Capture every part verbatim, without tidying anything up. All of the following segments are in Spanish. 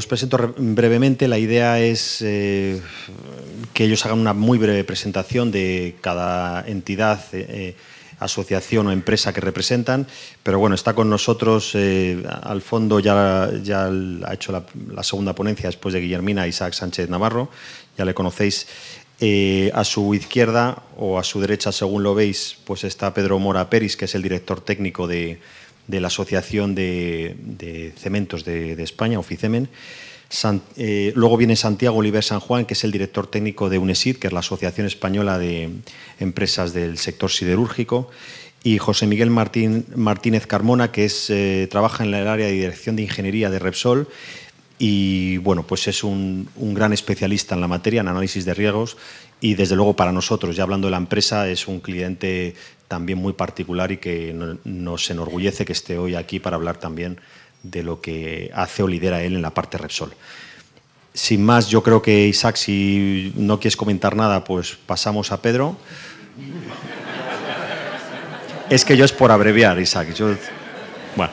presento brevemente. La idea es eh, que ellos hagan una muy breve presentación de cada entidad, eh, asociación o empresa que representan, pero bueno, está con nosotros, eh, al fondo ya, ya ha hecho la, la segunda ponencia después de Guillermina, Isaac Sánchez Navarro, ya le conocéis. Eh, a su izquierda o a su derecha, según lo veis, pues está Pedro Mora Peris, que es el director técnico de, de la Asociación de, de Cementos de, de España, Oficemen. San, eh, luego viene Santiago Oliver San Juan, que es el director técnico de UNESID, que es la Asociación Española de Empresas del Sector Siderúrgico, y José Miguel Martín, Martínez Carmona, que es, eh, trabaja en el área de Dirección de Ingeniería de Repsol, y bueno, pues es un, un gran especialista en la materia, en análisis de riesgos, y desde luego para nosotros, ya hablando de la empresa, es un cliente también muy particular y que no, nos enorgullece que esté hoy aquí para hablar también de lo que hace o lidera él en la parte Repsol. Sin más, yo creo que, Isaac, si no quieres comentar nada, pues pasamos a Pedro. Es que yo es por abreviar, Isaac. Yo, bueno.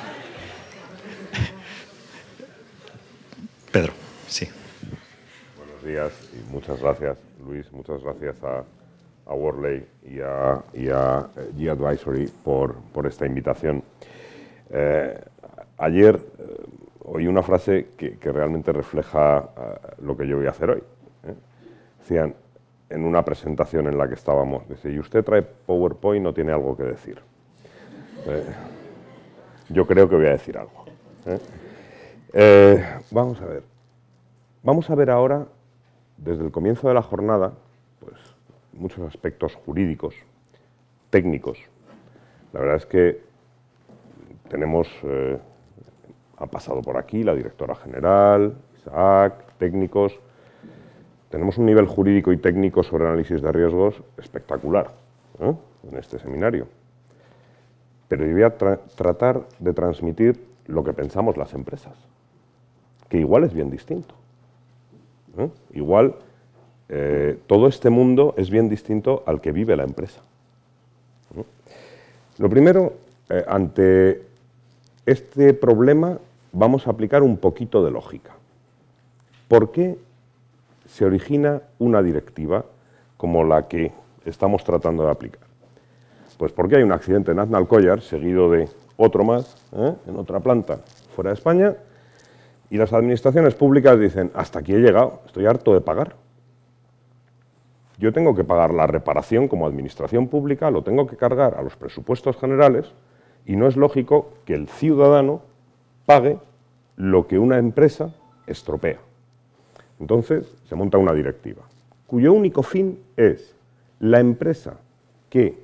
Pedro, sí. Buenos días y muchas gracias, Luis. Muchas gracias a, a Worley y a, y a G Advisory por, por esta invitación. Eh, ayer eh, oí una frase que, que realmente refleja uh, lo que yo voy a hacer hoy. ¿eh? Decían, en una presentación en la que estábamos, dice, y usted trae PowerPoint, no tiene algo que decir. Eh, yo creo que voy a decir algo. ¿eh? Eh, vamos a ver. Vamos a ver ahora, desde el comienzo de la jornada, pues, muchos aspectos jurídicos, técnicos. La verdad es que tenemos, eh, ha pasado por aquí la directora general, Isaac, técnicos. Tenemos un nivel jurídico y técnico sobre análisis de riesgos espectacular, ¿eh? en este seminario. Pero yo voy a tra tratar de transmitir lo que pensamos las empresas, que igual es bien distinto. ¿eh? Igual eh, todo este mundo es bien distinto al que vive la empresa. ¿eh? Lo primero, eh, ante este problema vamos a aplicar un poquito de lógica. ¿Por qué se origina una directiva como la que estamos tratando de aplicar? Pues porque hay un accidente en Aznalcóllar, seguido de otro más, ¿eh? en otra planta fuera de España, y las administraciones públicas dicen, hasta aquí he llegado, estoy harto de pagar. Yo tengo que pagar la reparación como administración pública, lo tengo que cargar a los presupuestos generales, y no es lógico que el ciudadano pague lo que una empresa estropea. Entonces se monta una directiva, cuyo único fin es la empresa que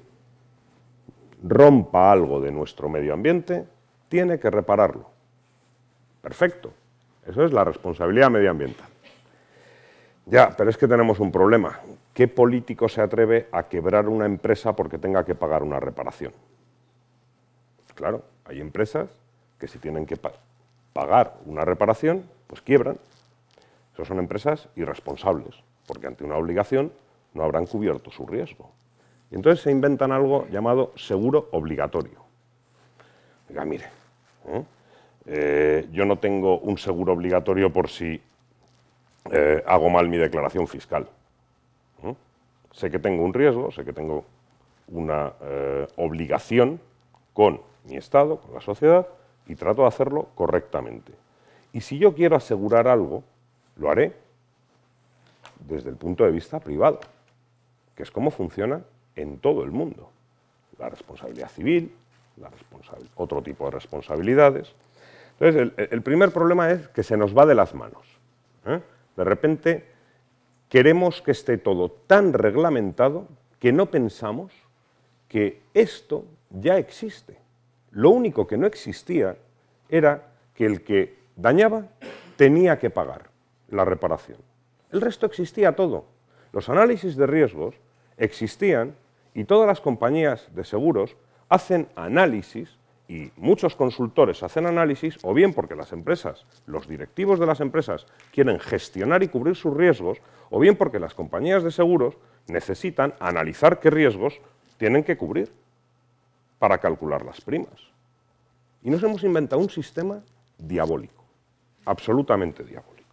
rompa algo de nuestro medio ambiente, tiene que repararlo. Perfecto, eso es la responsabilidad medioambiental. Ya, pero es que tenemos un problema. ¿Qué político se atreve a quebrar una empresa porque tenga que pagar una reparación? Claro, hay empresas que si tienen que pa- pagar una reparación, pues quiebran. Esas son empresas irresponsables, porque ante una obligación no habrán cubierto su riesgo. Y entonces se inventan algo llamado seguro obligatorio. Oiga, mire, ¿eh? Eh, yo no tengo un seguro obligatorio por si eh, hago mal mi declaración fiscal. ¿eh? Sé que tengo un riesgo, sé que tengo una eh, obligación con mi Estado, con la sociedad, y trato de hacerlo correctamente. Y si yo quiero asegurar algo, lo haré desde el punto de vista privado, que es cómo funciona en todo el mundo. La responsabilidad civil, la responsabil- otro tipo de responsabilidades. Entonces, el, el primer problema es que se nos va de las manos. ¿eh? De repente, queremos que esté todo tan reglamentado que no pensamos que esto ya existe. Lo único que no existía era que el que dañaba tenía que pagar la reparación. El resto existía todo. Los análisis de riesgos existían y todas las compañías de seguros hacen análisis y muchos consultores hacen análisis o bien porque las empresas, los directivos de las empresas quieren gestionar y cubrir sus riesgos o bien porque las compañías de seguros necesitan analizar qué riesgos tienen que cubrir para calcular las primas. Y nos hemos inventado un sistema diabólico, absolutamente diabólico.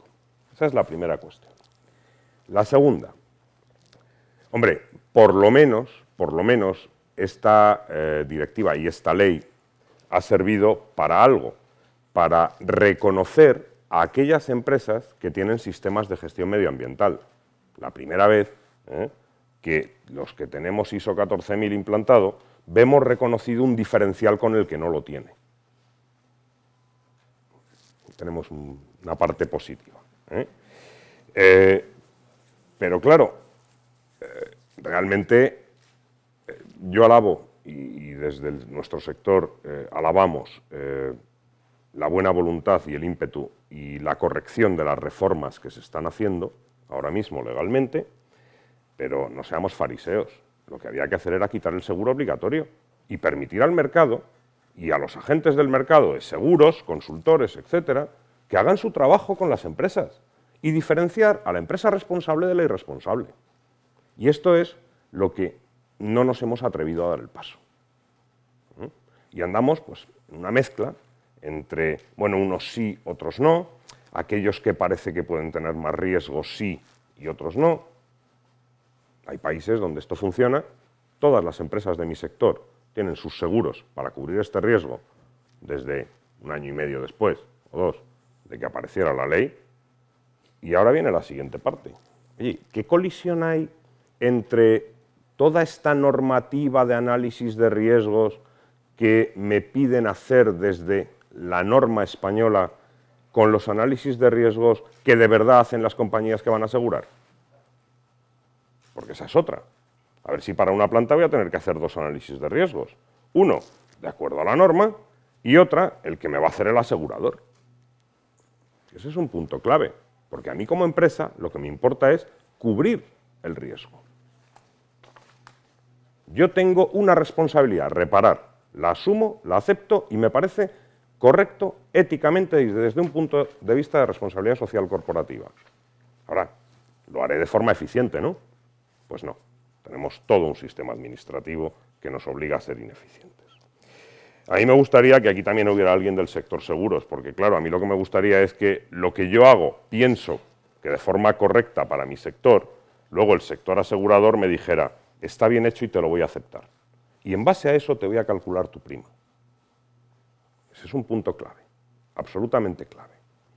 Esa es la primera cuestión. La segunda, hombre, por lo menos, por lo menos esta eh, directiva y esta ley ha servido para algo, para reconocer a aquellas empresas que tienen sistemas de gestión medioambiental. La primera vez ¿eh? que los que tenemos ISO catorce mil implantado, vemos reconocido un diferencial con el que no lo tiene. Tenemos un, una parte positiva. ¿eh? Eh, pero claro, eh, realmente eh, yo alabo, y, y desde el, nuestro sector eh, alabamos eh, la buena voluntad y el ímpetu y la corrección de las reformas que se están haciendo ahora mismo legalmente, pero no seamos fariseos. Lo que había que hacer era quitar el seguro obligatorio y permitir al mercado y a los agentes del mercado de seguros, consultores, etcétera, que hagan su trabajo con las empresas y diferenciar a la empresa responsable de la irresponsable. Y esto es lo que no nos hemos atrevido a dar el paso. ¿Mm? Y andamos pues, en una mezcla entre, bueno, unos sí, otros no, aquellos que parece que pueden tener más riesgos sí y otros no. Hay países donde esto funciona, todas las empresas de mi sector tienen sus seguros para cubrir este riesgo desde un año y medio después, o dos, de que apareciera la ley. Y ahora viene la siguiente parte. Oye, ¿qué colisión hay entre toda esta normativa de análisis de riesgos que me piden hacer desde la norma española con los análisis de riesgos que de verdad hacen las compañías que van a asegurar? Porque esa es otra. A ver si para una planta voy a tener que hacer dos análisis de riesgos. Uno, de acuerdo a la norma, y otra, el que me va a hacer el asegurador. Ese es un punto clave, porque a mí como empresa lo que me importa es cubrir el riesgo. Yo tengo una responsabilidad, reparar, la asumo, la acepto y me parece correcto éticamente y desde un punto de vista de responsabilidad social corporativa. Ahora, lo haré de forma eficiente, ¿no? Pues no, tenemos todo un sistema administrativo que nos obliga a ser ineficientes. A mí me gustaría que aquí también hubiera alguien del sector seguros, porque claro, a mí lo que me gustaría es que lo que yo hago, pienso que de forma correcta para mi sector, luego el sector asegurador me dijera, está bien hecho y te lo voy a aceptar. Y en base a eso te voy a calcular tu prima. Ese es un punto clave, absolutamente clave.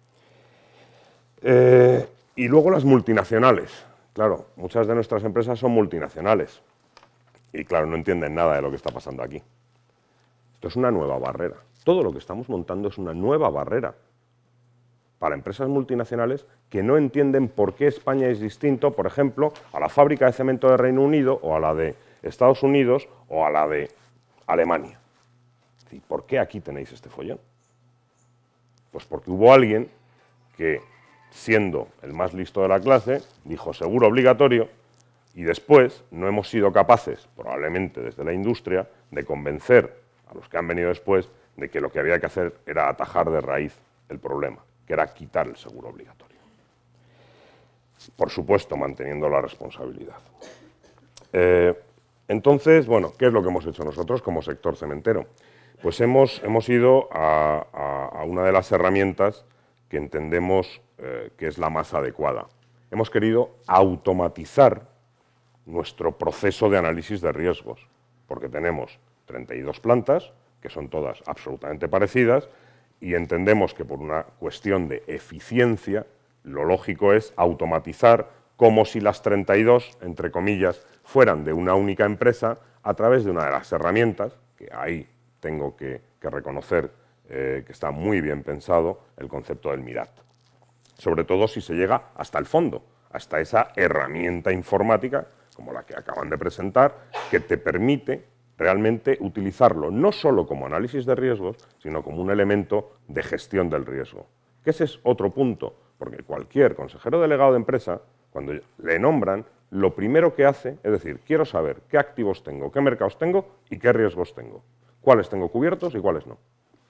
Eh, y luego las multinacionales. Claro, muchas de nuestras empresas son multinacionales y claro, no entienden nada de lo que está pasando aquí. Esto es una nueva barrera. Todo lo que estamos montando es una nueva barrera para empresas multinacionales que no entienden por qué España es distinto, por ejemplo, a la fábrica de cemento de Reino Unido o a la de Estados Unidos o a la de Alemania. ¿Y por qué aquí tenéis este follón? Pues porque hubo alguien que, siendo el más listo de la clase, dijo seguro obligatorio y después no hemos sido capaces, probablemente desde la industria, de convencer a los que han venido después de que lo que había que hacer era atajar de raíz el problema, que era quitar el seguro obligatorio. Por supuesto, manteniendo la responsabilidad. Eh, entonces, bueno, ¿qué es lo que hemos hecho nosotros como sector cementero? Pues hemos, hemos ido a, a, a una de las herramientas que entendemos eh, que es la más adecuada. Hemos querido automatizar nuestro proceso de análisis de riesgos, porque tenemos treinta y dos plantas, que son todas absolutamente parecidas, y entendemos que por una cuestión de eficiencia, lo lógico es automatizar como si las treinta y dos, entre comillas, fueran de una única empresa a través de una de las herramientas, que ahí tengo que, que reconocer eh, que está muy bien pensado, el concepto del MIRAT. Sobre todo si se llega hasta el fondo, hasta esa herramienta informática, como la que acaban de presentar, que te permite realmente utilizarlo no solo como análisis de riesgos, sino como un elemento de gestión del riesgo. Que ese es otro punto, porque cualquier consejero delegado de empresa, cuando le nombran, lo primero que hace es decir, quiero saber qué activos tengo, qué mercados tengo y qué riesgos tengo, cuáles tengo cubiertos y cuáles no.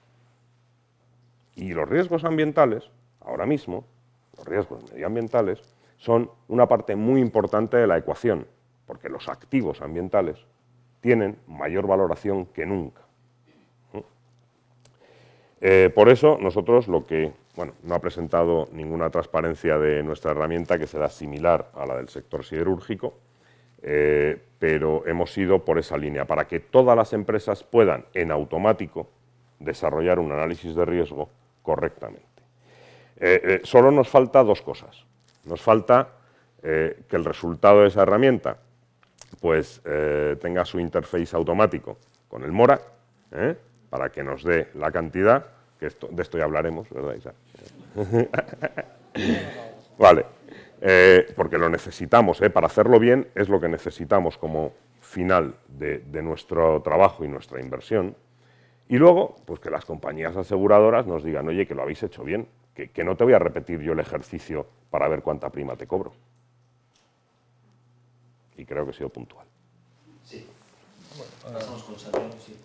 Y los riesgos ambientales, ahora mismo, los riesgos medioambientales, son una parte muy importante de la ecuación, porque los activos ambientales tienen mayor valoración que nunca. Eh, por eso nosotros lo que bueno, no ha presentado ninguna transparencia de nuestra herramienta que será similar a la del sector siderúrgico, eh, pero hemos ido por esa línea, para que todas las empresas puedan, en automático, desarrollar un análisis de riesgo correctamente. Eh, eh, solo nos falta dos cosas. Nos falta eh, que el resultado de esa herramienta pues, eh, tenga su interface automático con el Mora, ¿eh? para que nos dé la cantidad, que esto, de esto ya hablaremos, ¿verdad, Isa? Vale, eh, porque lo necesitamos, ¿eh? Para hacerlo bien es lo que necesitamos como final de, de nuestro trabajo y nuestra inversión. Y luego, pues que las compañías aseguradoras nos digan, oye, que lo habéis hecho bien, que, que no te voy a repetir yo el ejercicio para ver cuánta prima te cobro. Y creo que he sido puntual. Sí. Bueno, pasamos con Santiago, sí.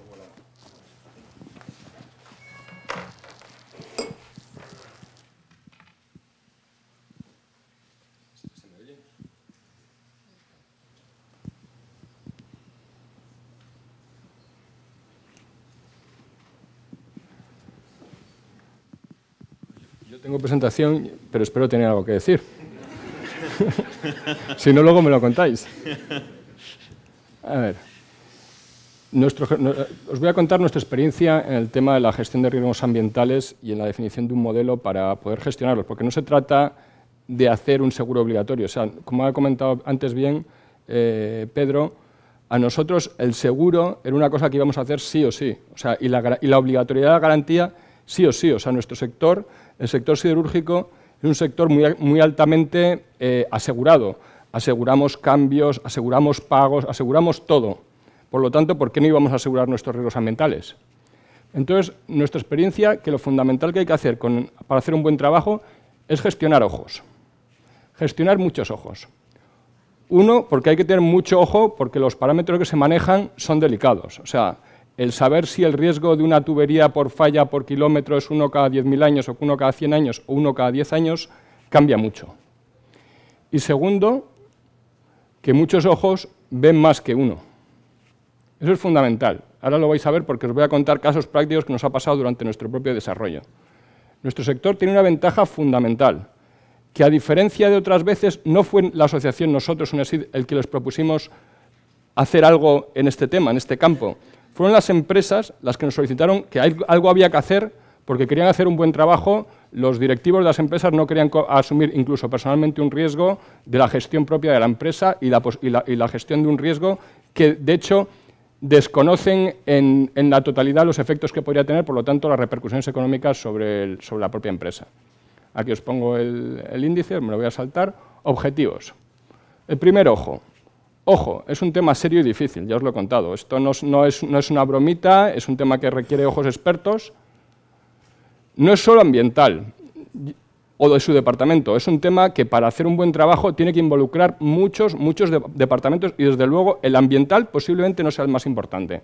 Yo tengo presentación, pero espero tener algo que decir. Si no, luego me lo contáis. A ver. Nuestro, os voy a contar nuestra experiencia en el tema de la gestión de riesgos ambientales y en la definición de un modelo para poder gestionarlos, porque no se trata de hacer un seguro obligatorio. O sea, como ha comentado antes bien eh, Pedro, a nosotros el seguro era una cosa que íbamos a hacer sí o sí. O sea, y, la, y la obligatoriedad de la garantía sí o sí. O sea, nuestro sector, el sector siderúrgico, es un sector muy, muy altamente eh, asegurado. Aseguramos cambios, aseguramos pagos, aseguramos todo. Por lo tanto, ¿por qué no íbamos a asegurar nuestros riesgos ambientales? Entonces, nuestra experiencia, que lo fundamental que hay que hacer con, para hacer un buen trabajo es gestionar ojos. Gestionar muchos ojos. Uno, porque hay que tener mucho ojo porque los parámetros que se manejan son delicados. O sea, el saber si el riesgo de una tubería por falla por kilómetro es uno cada diez mil años o uno cada cien años o uno cada diez años cambia mucho. Y segundo, que muchos ojos ven más que uno. Eso es fundamental. Ahora lo vais a ver porque os voy a contar casos prácticos que nos ha pasado durante nuestro propio desarrollo. Nuestro sector tiene una ventaja fundamental, que a diferencia de otras veces no fue la asociación nosotros, UNESID, el que les propusimos hacer algo en este tema, en este campo. Fueron las empresas las que nos solicitaron que algo había que hacer porque querían hacer un buen trabajo. Los directivos de las empresas no querían asumir incluso personalmente un riesgo de la gestión propia de la empresa y la, y la, y la gestión de un riesgo que, de hecho, desconocen en, en la totalidad los efectos que podría tener, por lo tanto, las repercusiones económicas sobre, el, sobre la propia empresa. Aquí os pongo el, el índice, me lo voy a saltar. Objetivos. El primer ojo. Ojo, es un tema serio y difícil, ya os lo he contado. Esto no, no, es, no es una bromita, es un tema que requiere ojos expertos. No es solo ambiental o de su departamento, es un tema que para hacer un buen trabajo tiene que involucrar muchos, muchos de, departamentos y desde luego el ambiental posiblemente no sea el más importante.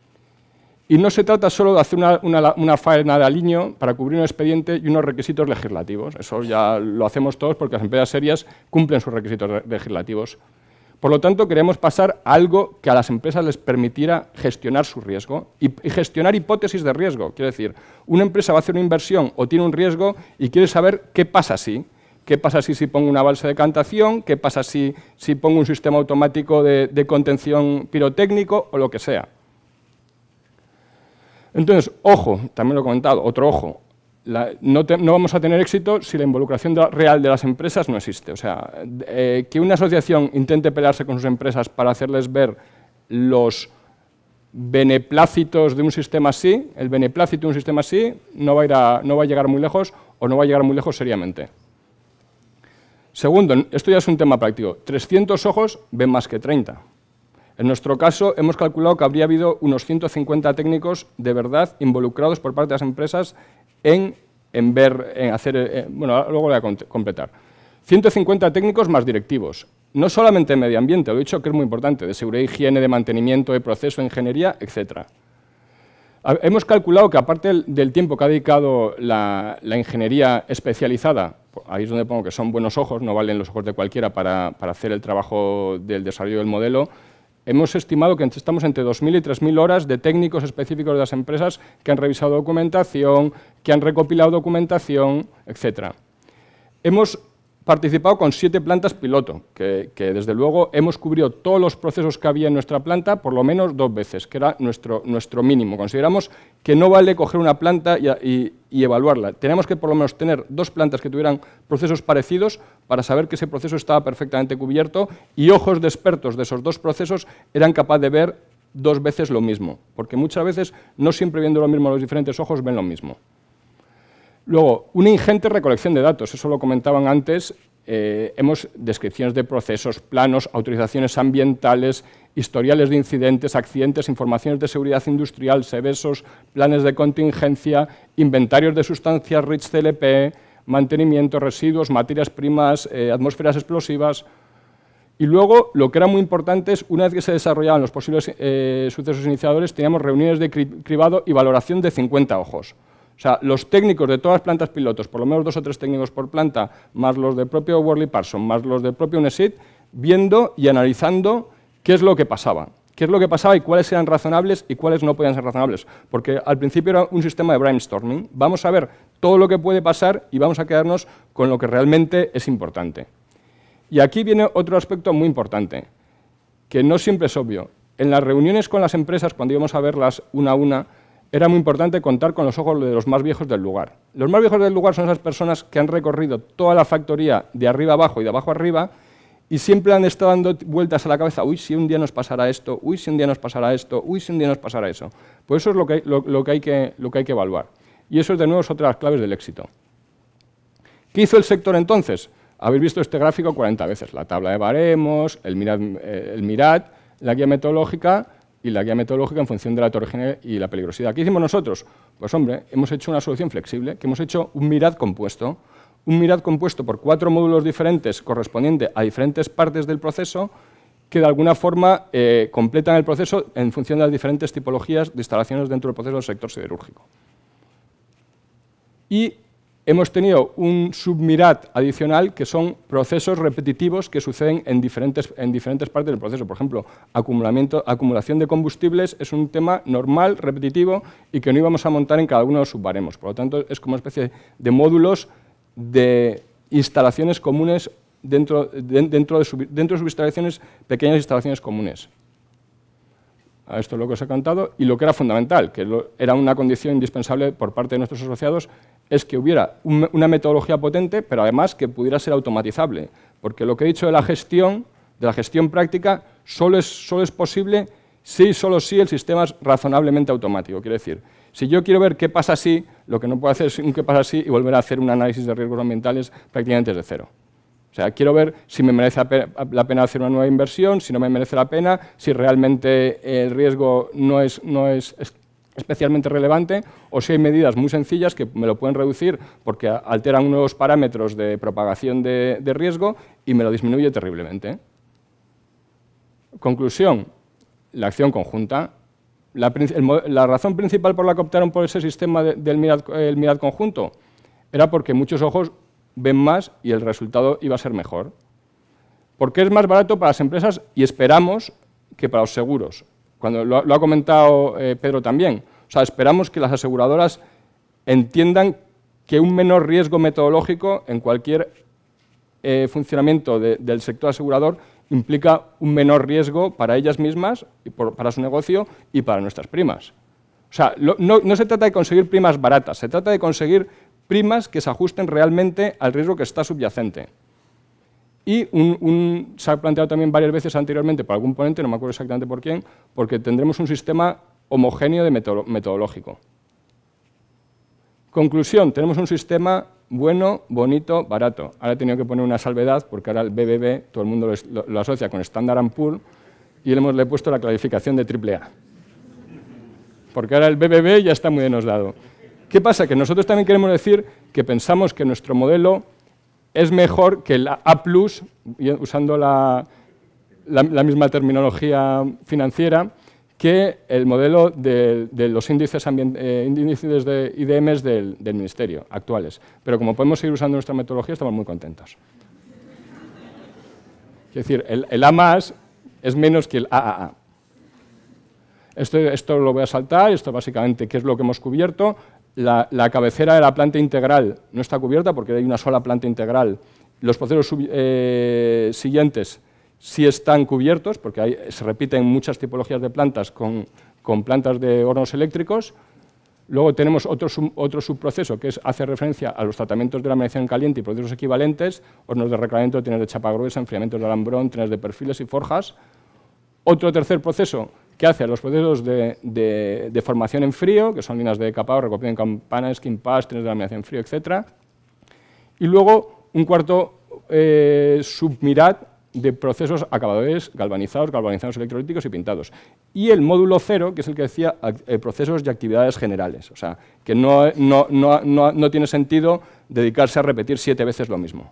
Y no se trata solo de hacer una, una, una faena de aliño para cubrir un expediente y unos requisitos legislativos. Eso ya lo hacemos todos porque las empresas serias cumplen sus requisitos legislativos. Por lo tanto, queremos pasar a algo que a las empresas les permitiera gestionar su riesgo y, y gestionar hipótesis de riesgo. Quiero decir, una empresa va a hacer una inversión o tiene un riesgo y quiere saber qué pasa si. ¿Qué pasa si, si pongo una balsa de decantación? ¿Qué pasa si, si pongo un sistema automático de, de contención pirotécnico o lo que sea? Entonces, ojo, también lo he comentado, otro ojo. La, no, te, no vamos a tener éxito si la involucración de, real de las empresas no existe. O sea, eh, que una asociación intente pelearse con sus empresas para hacerles ver los beneplácitos de un sistema así, el beneplácito de un sistema así no va a, ir a, no va a llegar muy lejos o no va a llegar muy lejos seriamente. Segundo, esto ya es un tema práctico, trescientos ojos ven más que treinta. En nuestro caso, hemos calculado que habría habido unos ciento cincuenta técnicos de verdad involucrados por parte de las empresas en, en ver, en hacer, eh, bueno, luego lo voy a completar. ciento cincuenta técnicos más directivos, no solamente de medio ambiente, lo he dicho que es muy importante, de seguridad, higiene, de mantenimiento, de proceso, ingeniería, etcétera. Hemos calculado que aparte del, del tiempo que ha dedicado la, la ingeniería especializada, ahí es donde pongo que son buenos ojos, no valen los ojos de cualquiera para, para hacer el trabajo del desarrollo del modelo, hemos estimado que estamos entre dos mil y tres mil horas de técnicos específicos de las empresas que han revisado documentación, que han recopilado documentación, etcétera. Hemos participado con siete plantas piloto, que, que desde luego hemos cubierto todos los procesos que había en nuestra planta por lo menos dos veces, que era nuestro, nuestro mínimo. Consideramos que no vale coger una planta y, y, y evaluarla. Tenemos que por lo menos tener dos plantas que tuvieran procesos parecidos para saber que ese proceso estaba perfectamente cubierto y ojos de expertos de esos dos procesos eran capaces de ver dos veces lo mismo, porque muchas veces no siempre viendo lo mismo los diferentes ojos ven lo mismo. Luego, una ingente recolección de datos, eso lo comentaban antes, eh, hemos descripciones de procesos, planos, autorizaciones ambientales, historiales de incidentes, accidentes, informaciones de seguridad industrial, sevesos, planes de contingencia, inventarios de sustancias R I C H C L P, mantenimiento, residuos, materias primas, eh, atmósferas explosivas. Y luego, lo que era muy importante es, una vez que se desarrollaban los posibles eh, sucesos iniciadores, teníamos reuniones de cri cribado y valoración de cincuenta ojos. O sea, los técnicos de todas las plantas pilotos, por lo menos dos o tres técnicos por planta, más los del propio Worley Parsons, más los del propio UNESID, viendo y analizando qué es lo que pasaba. Qué es lo que pasaba y cuáles eran razonables y cuáles no podían ser razonables. Porque al principio era un sistema de brainstorming. Vamos a ver todo lo que puede pasar y vamos a quedarnos con lo que realmente es importante. Y aquí viene otro aspecto muy importante, que no siempre es obvio. En las reuniones con las empresas, cuando íbamos a verlas una a una, era muy importante contar con los ojos de los más viejos del lugar. Los más viejos del lugar son esas personas que han recorrido toda la factoría de arriba abajo y de abajo arriba y siempre han estado dando vueltas a la cabeza, uy, si un día nos pasará esto, uy, si un día nos pasará esto, uy, si un día nos pasará eso. Pues eso es lo que hay, lo, lo que hay que, lo que hay que evaluar. Y eso, de nuevo, es otra de las claves del éxito. ¿Qué hizo el sector entonces? Habéis visto este gráfico cuarenta veces, la tabla de baremos, el MIRAD, el MIRAD, la guía metodológica y la guía metodológica en función de la heterogeneidad y la peligrosidad. ¿Qué hicimos nosotros? Pues hombre, hemos hecho una solución flexible, que hemos hecho un MIRAD compuesto, un MIRAD compuesto por cuatro módulos diferentes correspondientes a diferentes partes del proceso que de alguna forma eh, completan el proceso en función de las diferentes tipologías de instalaciones dentro del proceso del sector siderúrgico. Y hemos tenido un submirad adicional que son procesos repetitivos que suceden en diferentes, en diferentes partes del proceso. Por ejemplo, acumulamiento, acumulación de combustibles es un tema normal, repetitivo y que no íbamos a montar en cada uno de los subbaremos. Por lo tanto, es como una especie de módulos de instalaciones comunes dentro de, dentro de, sub, dentro de subinstalaciones, pequeñas instalaciones comunes. Esto es lo que os he contado. Y lo que era fundamental, que lo, era una condición indispensable por parte de nuestros asociados, es que hubiera un, una metodología potente, pero además que pudiera ser automatizable. Porque lo que he dicho de la gestión, de la gestión práctica, solo es, solo es posible si, solo si el sistema es razonablemente automático. Quiere decir, si yo quiero ver qué pasa si, lo que no puedo hacer es un qué pasa si y volver a hacer un análisis de riesgos ambientales prácticamente desde cero. O sea, quiero ver si me merece la pena hacer una nueva inversión, si no me merece la pena, si realmente el riesgo no es, no es especialmente relevante o si hay medidas muy sencillas que me lo pueden reducir porque alteran nuevos parámetros de propagación de, de riesgo y me lo disminuye terriblemente. Conclusión, la acción conjunta. La, el, la razón principal por la que optaron por ese sistema de, del MIRAD, el MIRAD conjunto era porque muchos ojos ven más y el resultado iba a ser mejor. Porque es más barato para las empresas y esperamos que para los seguros. Cuando lo, lo ha comentado eh, Pedro también. O sea, esperamos que las aseguradoras entiendan que un menor riesgo metodológico en cualquier eh, funcionamiento de, del sector asegurador implica un menor riesgo para ellas mismas, y por, para su negocio y para nuestras primas. O sea, lo, no, no se trata de conseguir primas baratas, se trata de conseguir primas que se ajusten realmente al riesgo que está subyacente. Y un, un, se ha planteado también varias veces anteriormente por algún ponente, no me acuerdo exactamente por quién, porque tendremos un sistema homogéneo de metod metodológico. Conclusión, tenemos un sistema bueno, bonito, barato. Ahora he tenido que poner una salvedad porque ahora el B B B, todo el mundo lo, lo, lo asocia con Standard and Poor's y le hemos le he puesto la clasificación de triple A. Porque ahora el B B B ya está muy denosdado. ¿Qué pasa? Que nosotros también queremos decir que pensamos que nuestro modelo es mejor que el A plus, usando la, la, la misma terminología financiera, que el modelo de, de los índices, eh, índices de I D Ms del, del Ministerio actuales. Pero como podemos seguir usando nuestra metodología, estamos muy contentos. Es decir, el, el A más, es menos que el A A A. Esto, esto lo voy a saltar, esto básicamente qué es lo que hemos cubierto. La, la cabecera de la planta integral no está cubierta porque hay una sola planta integral. Los procesos sub, eh, siguientes sí están cubiertos porque hay, se repiten muchas tipologías de plantas con, con plantas de hornos eléctricos. Luego tenemos otro, sub, otro subproceso que es, hace referencia a los tratamientos de laminación caliente y procesos equivalentes, hornos de recalentamiento, trenes de chapa gruesa, enfriamientos de alambrón, trenes de perfiles y forjas. Otro tercer proceso que hace a los procesos de, de, de formación en frío, que son líneas de decapado, recopio en campana, skin pass, trenes de laminación en frío, etcétera. Y luego un cuarto eh, submirat de procesos acabadores galvanizados, galvanizados electrolíticos y pintados. Y el módulo cero, que es el que decía eh, procesos y actividades generales. O sea, que no, no, no, no, no tiene sentido dedicarse a repetir siete veces lo mismo.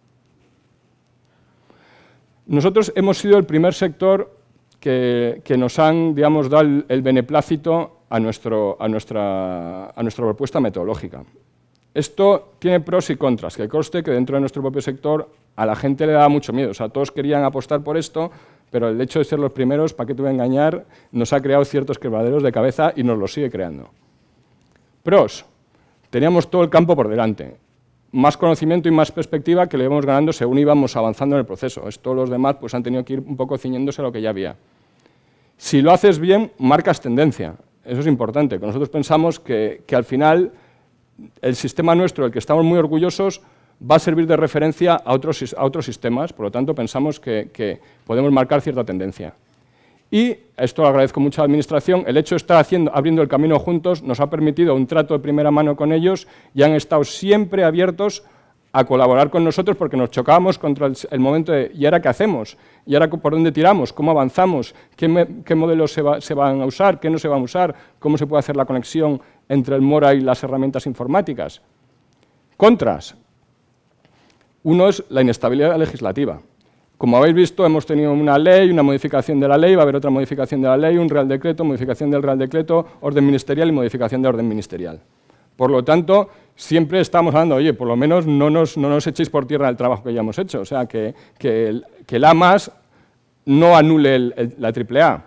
Nosotros hemos sido el primer sector que, que nos han, digamos, dado el, el beneplácito a, nuestro, a, nuestra, a nuestra propuesta metodológica. Esto tiene pros y contras, que conste que dentro de nuestro propio sector a la gente le daba mucho miedo. O sea, todos querían apostar por esto, pero el hecho de ser los primeros, ¿para qué te voy a engañar?, nos ha creado ciertos quebraderos de cabeza y nos lo sigue creando. Pros, teníamos todo el campo por delante. Más conocimiento y más perspectiva que le íbamos ganando según íbamos avanzando en el proceso. Esto los demás pues, han tenido que ir un poco ciñéndose a lo que ya había. Si lo haces bien, marcas tendencia. Eso es importante. Nosotros pensamos que, que al final el sistema nuestro, del que estamos muy orgullosos, va a servir de referencia a otros, a otros sistemas. Por lo tanto, pensamos que, que podemos marcar cierta tendencia. Y, esto lo agradezco mucho a la Administración, el hecho de estar haciendo, abriendo el camino juntos nos ha permitido un trato de primera mano con ellos y han estado siempre abiertos a colaborar con nosotros porque nos chocábamos contra el, el momento de ¿y ahora qué hacemos? ¿Y ahora por dónde tiramos? ¿Cómo avanzamos? ¿Qué, me, qué modelos se, va, se van a usar? ¿Qué no se van a usar? ¿Cómo se puede hacer la conexión entre el Mora y las herramientas informáticas? Contras. Uno es la inestabilidad legislativa. Como habéis visto, hemos tenido una ley, una modificación de la ley, va a haber otra modificación de la ley, un Real Decreto, modificación del Real Decreto, orden ministerial y modificación de orden ministerial. Por lo tanto, siempre estamos hablando, oye, por lo menos no nos, no nos echéis por tierra el trabajo que ya hemos hecho, o sea, que, que, el, que el A más no anule el, el, la triple A.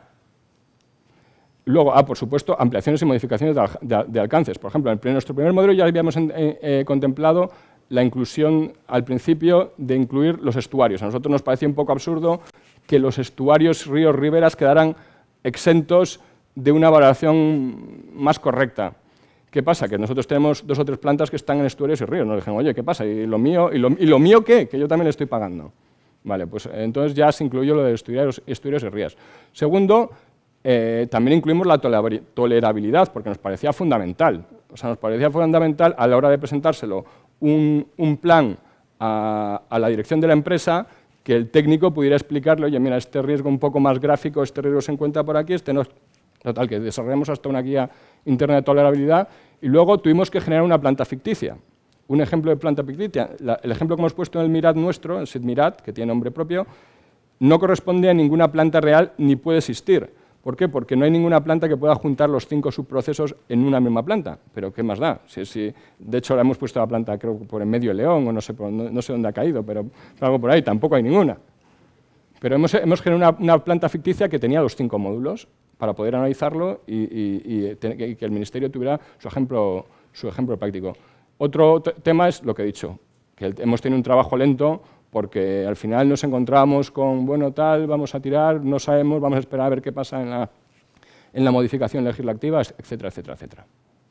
Luego, ah, por supuesto, ampliaciones y modificaciones de, de, de alcances. Por ejemplo, en nuestro primer modelo ya habíamos eh, eh, contemplado la inclusión al principio de incluir los estuarios. A nosotros nos parecía un poco absurdo que los estuarios, ríos, riberas quedaran exentos de una valoración más correcta. ¿Qué pasa? Que nosotros tenemos dos o tres plantas que están en estuarios y ríos. Nos dijeron, oye, ¿qué pasa? ¿Y lo mío, y lo, y lo mío qué? Que yo también le estoy pagando. Vale, pues entonces ya se incluyó lo de estuarios, estuarios y ríos. Segundo, eh, también incluimos la tolerabilidad, porque nos parecía fundamental. O sea, nos parecía fundamental a la hora de presentárselo Un, un plan a, a la dirección de la empresa, que el técnico pudiera explicarle, oye, mira, este riesgo un poco más gráfico, este riesgo se encuentra por aquí, este no. Total, que desarrollamos hasta una guía interna de tolerabilidad y luego tuvimos que generar una planta ficticia. Un ejemplo de planta ficticia, la, el ejemplo que hemos puesto en el Mirat nuestro, el SIDMIRAT, que tiene nombre propio, no corresponde a ninguna planta real ni puede existir. ¿Por qué? Porque no hay ninguna planta que pueda juntar los cinco subprocesos en una misma planta. Pero ¿qué más da? Si, si, de hecho, la hemos puesto la planta, creo, por en medio de León, o no sé, no, no sé dónde ha caído, pero algo por ahí, tampoco hay ninguna. Pero hemos, hemos generado una, una planta ficticia que tenía los cinco módulos para poder analizarlo y, y, y, y que el Ministerio tuviera su ejemplo, su ejemplo práctico. Otro tema es lo que he dicho, que el, hemos tenido un trabajo lento porque al final nos encontrábamos con, bueno, tal, vamos a tirar, no sabemos, vamos a esperar a ver qué pasa en la, en la modificación legislativa, etcétera, etcétera, etcétera.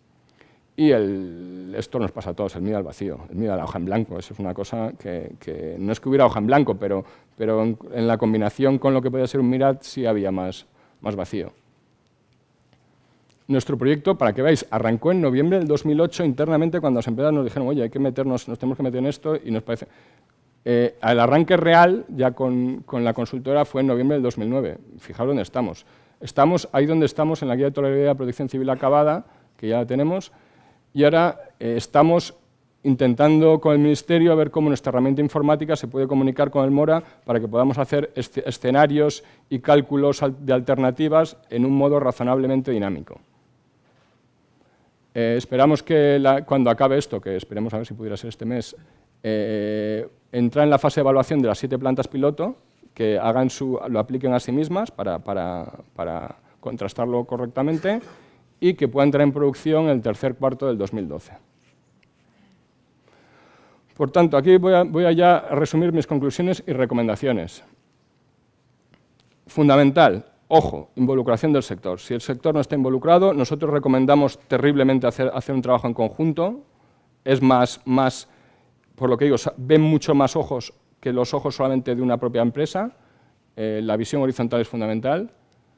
Y el, esto nos pasa a todos, el miedo al vacío, el miedo a la hoja en blanco. Eso es una cosa que, que no es que hubiera hoja en blanco, pero, pero en, en la combinación con lo que podía ser un Mirat sí había más, más vacío. Nuestro proyecto, para que veáis, arrancó en noviembre del dos mil ocho internamente cuando las empresas nos dijeron, oye, hay que meternos, nos tenemos que meter en esto y nos parece... Eh, el arranque real, ya con, con la consultora, fue en noviembre del dos mil nueve. Fijaos dónde estamos. Estamos ahí donde estamos, en la Guía de Tolerabilidad de Protección Civil acabada, que ya la tenemos, y ahora eh, estamos intentando con el Ministerio a ver cómo nuestra herramienta informática se puede comunicar con el Mora para que podamos hacer escenarios y cálculos de alternativas en un modo razonablemente dinámico. Eh, esperamos que la, cuando acabe esto, que esperemos a ver si pudiera ser este mes, eh, entrar en la fase de evaluación de las siete plantas piloto, que que hagan su, lo apliquen a sí mismas para, para, para contrastarlo correctamente y que pueda entrar en producción el tercer cuarto del dos mil doce. Por tanto, aquí voy a, voy a ya resumir mis conclusiones y recomendaciones. Fundamental, ojo, involucración del sector. Si el sector no está involucrado, nosotros recomendamos terriblemente hacer, hacer un trabajo en conjunto. Es más, más, por lo que digo, ven mucho más ojos que los ojos solamente de una propia empresa. Eh, la visión horizontal es fundamental.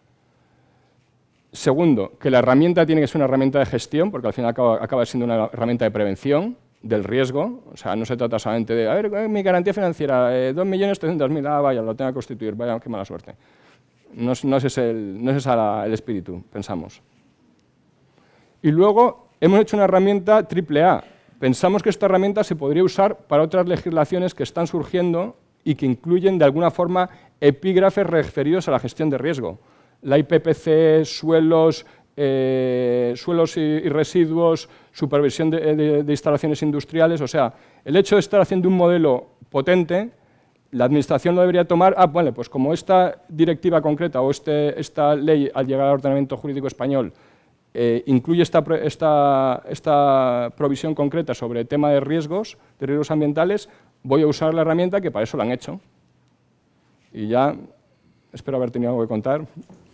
Segundo, que la herramienta tiene que ser una herramienta de gestión, porque al final acaba, acaba siendo una herramienta de prevención del riesgo. O sea, no se trata solamente de, a ver, mi garantía financiera, eh, dos millones trescientos mil, ah, vaya, lo tengo que constituir, vaya, qué mala suerte. No, no es ese, el, no es ese la, el espíritu, pensamos. Y luego, hemos hecho una herramienta triple A. Pensamos que esta herramienta se podría usar para otras legislaciones que están surgiendo y que incluyen, de alguna forma, epígrafes referidos a la gestión de riesgo. La I P P C, suelos, eh, suelos y, y residuos, supervisión de, de, de instalaciones industriales. O sea, el hecho de estar haciendo un modelo potente, la Administración lo debería tomar, ah, bueno, pues como esta directiva concreta o este, esta ley al llegar al ordenamiento jurídico español eh, incluye esta, esta, esta provisión concreta sobre el tema de riesgos, de riesgos ambientales, voy a usar la herramienta que para eso la han hecho. Y ya espero haber tenido algo que contar.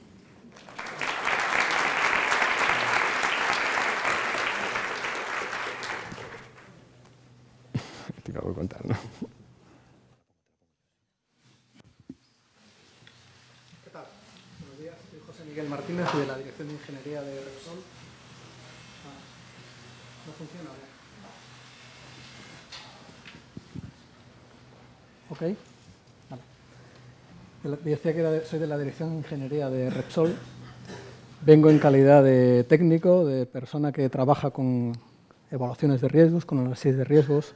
Tengo algo que contar, ¿no? ¿Qué tal? Buenos días, soy José Miguel Martínez y de la Dirección de Ingeniería de Repsol. Ah, ¿no funciona? Ok. Vale. Decía que era de, soy de la Dirección de Ingeniería de Repsol. Vengo en calidad de técnico, de persona que trabaja con evaluaciones de riesgos, con análisis de riesgos.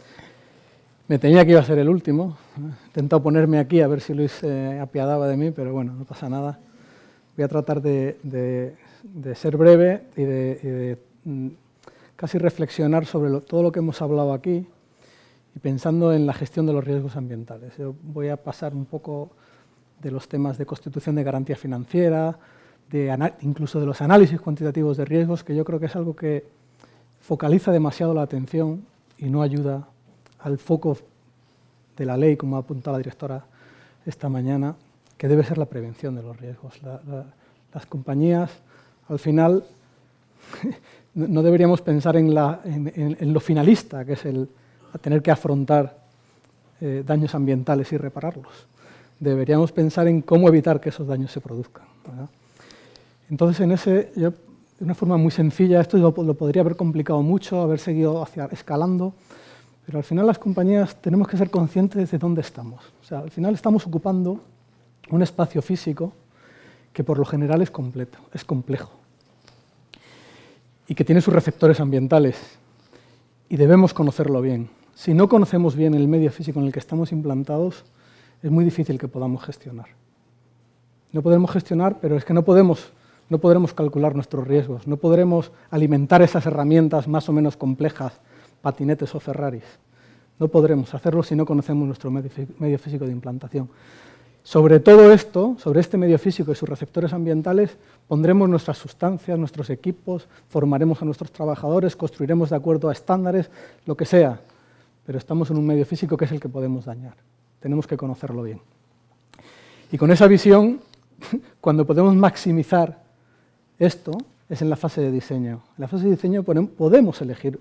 Me temía que iba a ser el último. He intentado ponerme aquí a ver si Luis se apiadaba de mí, pero bueno, no pasa nada. Voy a tratar de, de, de ser breve y de, y de mm, casi reflexionar sobre lo, todo lo que hemos hablado aquí y pensando en la gestión de los riesgos ambientales. Yo voy a pasar un poco de los temas de constitución de garantía financiera, de incluso de los análisis cuantitativos de riesgos, que yo creo que es algo que focaliza demasiado la atención y no ayuda al foco de la ley, como ha apuntado la directora esta mañana, que debe ser la prevención de los riesgos. La, la, las compañías, al final, no deberíamos pensar en, la, en, en, en lo finalista, que es el tener que afrontar eh, daños ambientales y repararlos. Deberíamos pensar en cómo evitar que esos daños se produzcan, ¿verdad? Entonces, en ese, yo, de una forma muy sencilla, esto lo, lo podría haber complicado mucho, haber seguido hacia, escalando, pero al final las compañías tenemos que ser conscientes de dónde estamos. O sea, al final estamos ocupando un espacio físico que por lo general es completo, es complejo y que tiene sus receptores ambientales y debemos conocerlo bien. Si no conocemos bien el medio físico en el que estamos implantados, es muy difícil que podamos gestionar. No podemos gestionar, pero es que no podemos, no podremos calcular nuestros riesgos, no podremos alimentar esas herramientas más o menos complejas, patinetes o Ferraris. No podremos hacerlo si no conocemos nuestro medio físico de implantación. Sobre todo esto, sobre este medio físico y sus receptores ambientales, pondremos nuestras sustancias, nuestros equipos, formaremos a nuestros trabajadores, construiremos de acuerdo a estándares, lo que sea, pero estamos en un medio físico que es el que podemos dañar. Tenemos que conocerlo bien. Y con esa visión, cuando podemos maximizar esto, es en la fase de diseño. En la fase de diseño podemos elegir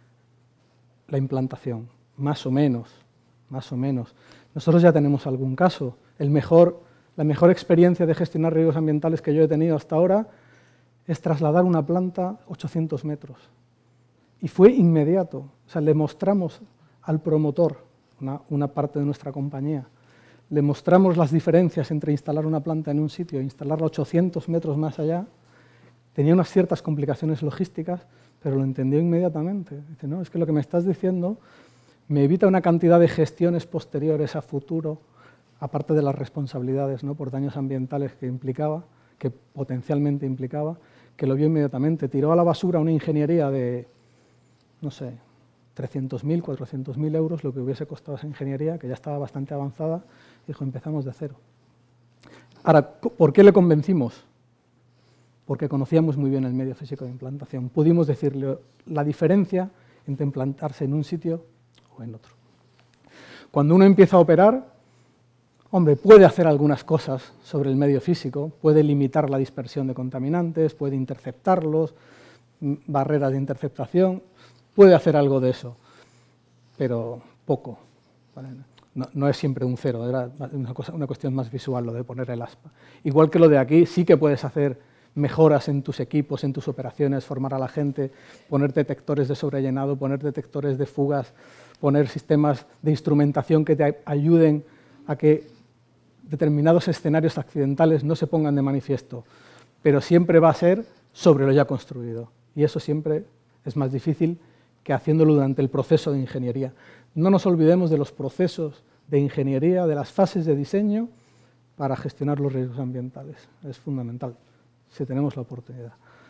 la implantación, más o menos, más o menos. Nosotros ya tenemos algún caso. El mejor, la mejor experiencia de gestionar riesgos ambientales que yo he tenido hasta ahora es trasladar una planta ochocientos metros. Y fue inmediato. O sea, le mostramos al promotor, una, una parte de nuestra compañía, le mostramos las diferencias entre instalar una planta en un sitio e instalarla ochocientos metros más allá. Tenía unas ciertas complicaciones logísticas, pero lo entendió inmediatamente. Dice, no, es que lo que me estás diciendo me evita una cantidad de gestiones posteriores a futuro, aparte de las responsabilidades, ¿no?, por daños ambientales que implicaba, que potencialmente implicaba, que lo vio inmediatamente. Tiró a la basura una ingeniería de, no sé, trescientos mil, cuatrocientos mil euros lo que hubiese costado esa ingeniería, que ya estaba bastante avanzada, dijo, empezamos de cero. Ahora, ¿por qué le convencimos? Porque conocíamos muy bien el medio físico de implantación. Pudimos decirle la diferencia entre implantarse en un sitio o en otro. Cuando uno empieza a operar, hombre, puede hacer algunas cosas sobre el medio físico, puede limitar la dispersión de contaminantes, puede interceptarlos, barreras de interceptación, puede hacer algo de eso, pero poco. ¿Vale? No, no es siempre un cero, era una, cosa, una cuestión más visual lo de poner el aspa. Igual que lo de aquí, sí que puedes hacer mejoras en tus equipos, en tus operaciones, formar a la gente, poner detectores de sobrellenado, poner detectores de fugas, poner sistemas de instrumentación que te ayuden a que determinados escenarios accidentales no se pongan de manifiesto, pero siempre va a ser sobre lo ya construido. Y eso siempre es más difícil que haciéndolo durante el proceso de ingeniería. No nos olvidemos de los procesos de ingeniería, de las fases de diseño para gestionar los riesgos ambientales. Es fundamental, si tenemos la oportunidad.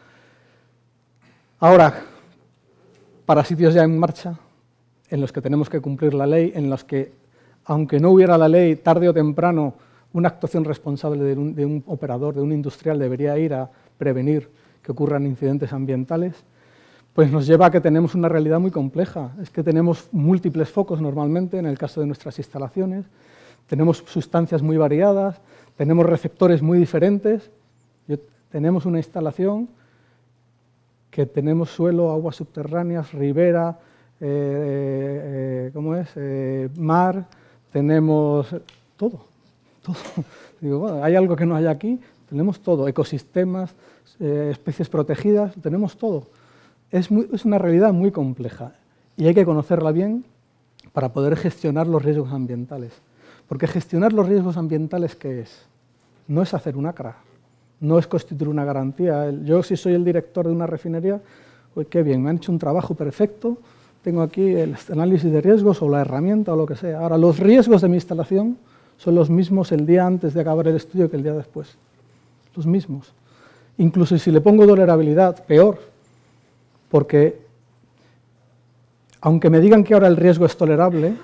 Ahora, para sitios ya en marcha, en los que tenemos que cumplir la ley, en los que, aunque no hubiera la ley, tarde o temprano, una actuación responsable de un, de un operador, de un industrial, debería ir a prevenir que ocurran incidentes ambientales, pues nos lleva a que tenemos una realidad muy compleja. Es que tenemos múltiples focos normalmente, en el caso de nuestras instalaciones, tenemos sustancias muy variadas, tenemos receptores muy diferentes. Yo, tenemos una instalación que tenemos suelo, aguas subterráneas, ribera, eh, eh, ¿cómo es? Eh, mar, tenemos todo, todo. Digo, bueno, hay algo que no hay aquí, tenemos todo, ecosistemas, eh, especies protegidas, tenemos todo. Es, muy, es una realidad muy compleja y hay que conocerla bien para poder gestionar los riesgos ambientales. Porque gestionar los riesgos ambientales, ¿qué es? No es hacer un A C R A, no es constituir una garantía. Yo, si soy el director de una refinería, pues qué bien, me han hecho un trabajo perfecto, tengo aquí el análisis de riesgos o la herramienta o lo que sea. Ahora, los riesgos de mi instalación son los mismos el día antes de acabar el estudio que el día después. Los mismos. Incluso si le pongo tolerabilidad, peor. Porque, aunque me digan que ahora el riesgo es tolerable,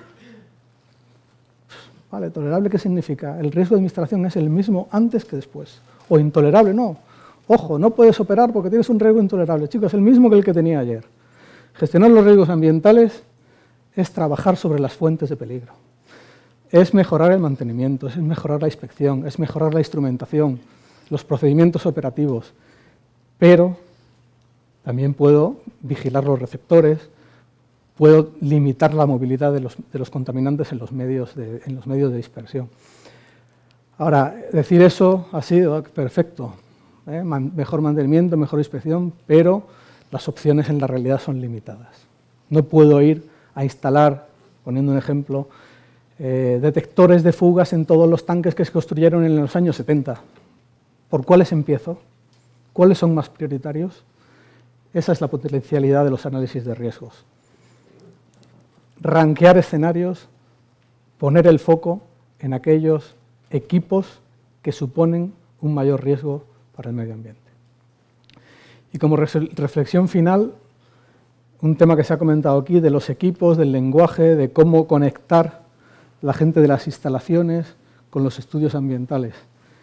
vale, ¿tolerable qué significa? El riesgo de mi instalación es el mismo antes que después. O intolerable, no. Ojo, no puedes operar porque tienes un riesgo intolerable. Chicos, es el mismo que el que tenía ayer. Gestionar los riesgos ambientales es trabajar sobre las fuentes de peligro. Es mejorar el mantenimiento, es mejorar la inspección, es mejorar la instrumentación, los procedimientos operativos, pero también puedo vigilar los receptores, puedo limitar la movilidad de los, de los contaminantes en los, medios de, en los medios de dispersión. Ahora, decir eso ha sido perfecto, ¿eh? Man, mejor mantenimiento, mejor inspección, pero las opciones en la realidad son limitadas. No puedo ir a instalar, poniendo un ejemplo, eh, detectores de fugas en todos los tanques que se construyeron en los años setenta. ¿Por cuáles empiezo? ¿Cuáles son más prioritarios? Esa es la potencialidad de los análisis de riesgos. Ranquear escenarios, poner el foco en aquellos equipos que suponen un mayor riesgo para el medio ambiente. Y como reflexión final, un tema que se ha comentado aquí de los equipos, del lenguaje, de cómo conectar la gente de las instalaciones con los estudios ambientales.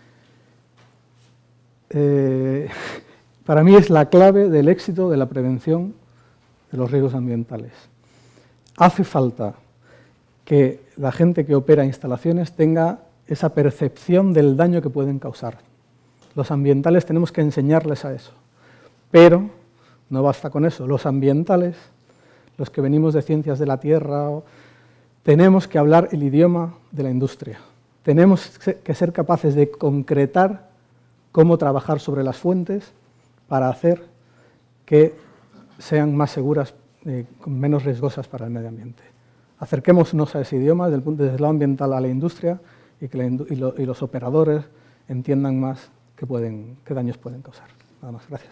Eh, Para mí es la clave del éxito de la prevención de los riesgos ambientales. Hace falta que la gente que opera instalaciones tenga esa percepción del daño que pueden causar. Los ambientales tenemos que enseñarles a eso. Pero no basta con eso. Los ambientales, los que venimos de ciencias de la tierra, tenemos que hablar el idioma de la industria. Tenemos que ser capaces de concretar cómo trabajar sobre las fuentes para hacer que sean más seguras, eh, menos riesgosas para el medio ambiente. Acerquémonos a ese idioma desde el punto desde el lado ambiental a la industria y que la indu y, lo, y los operadores entiendan más qué, pueden, qué daños pueden causar. Nada más, gracias.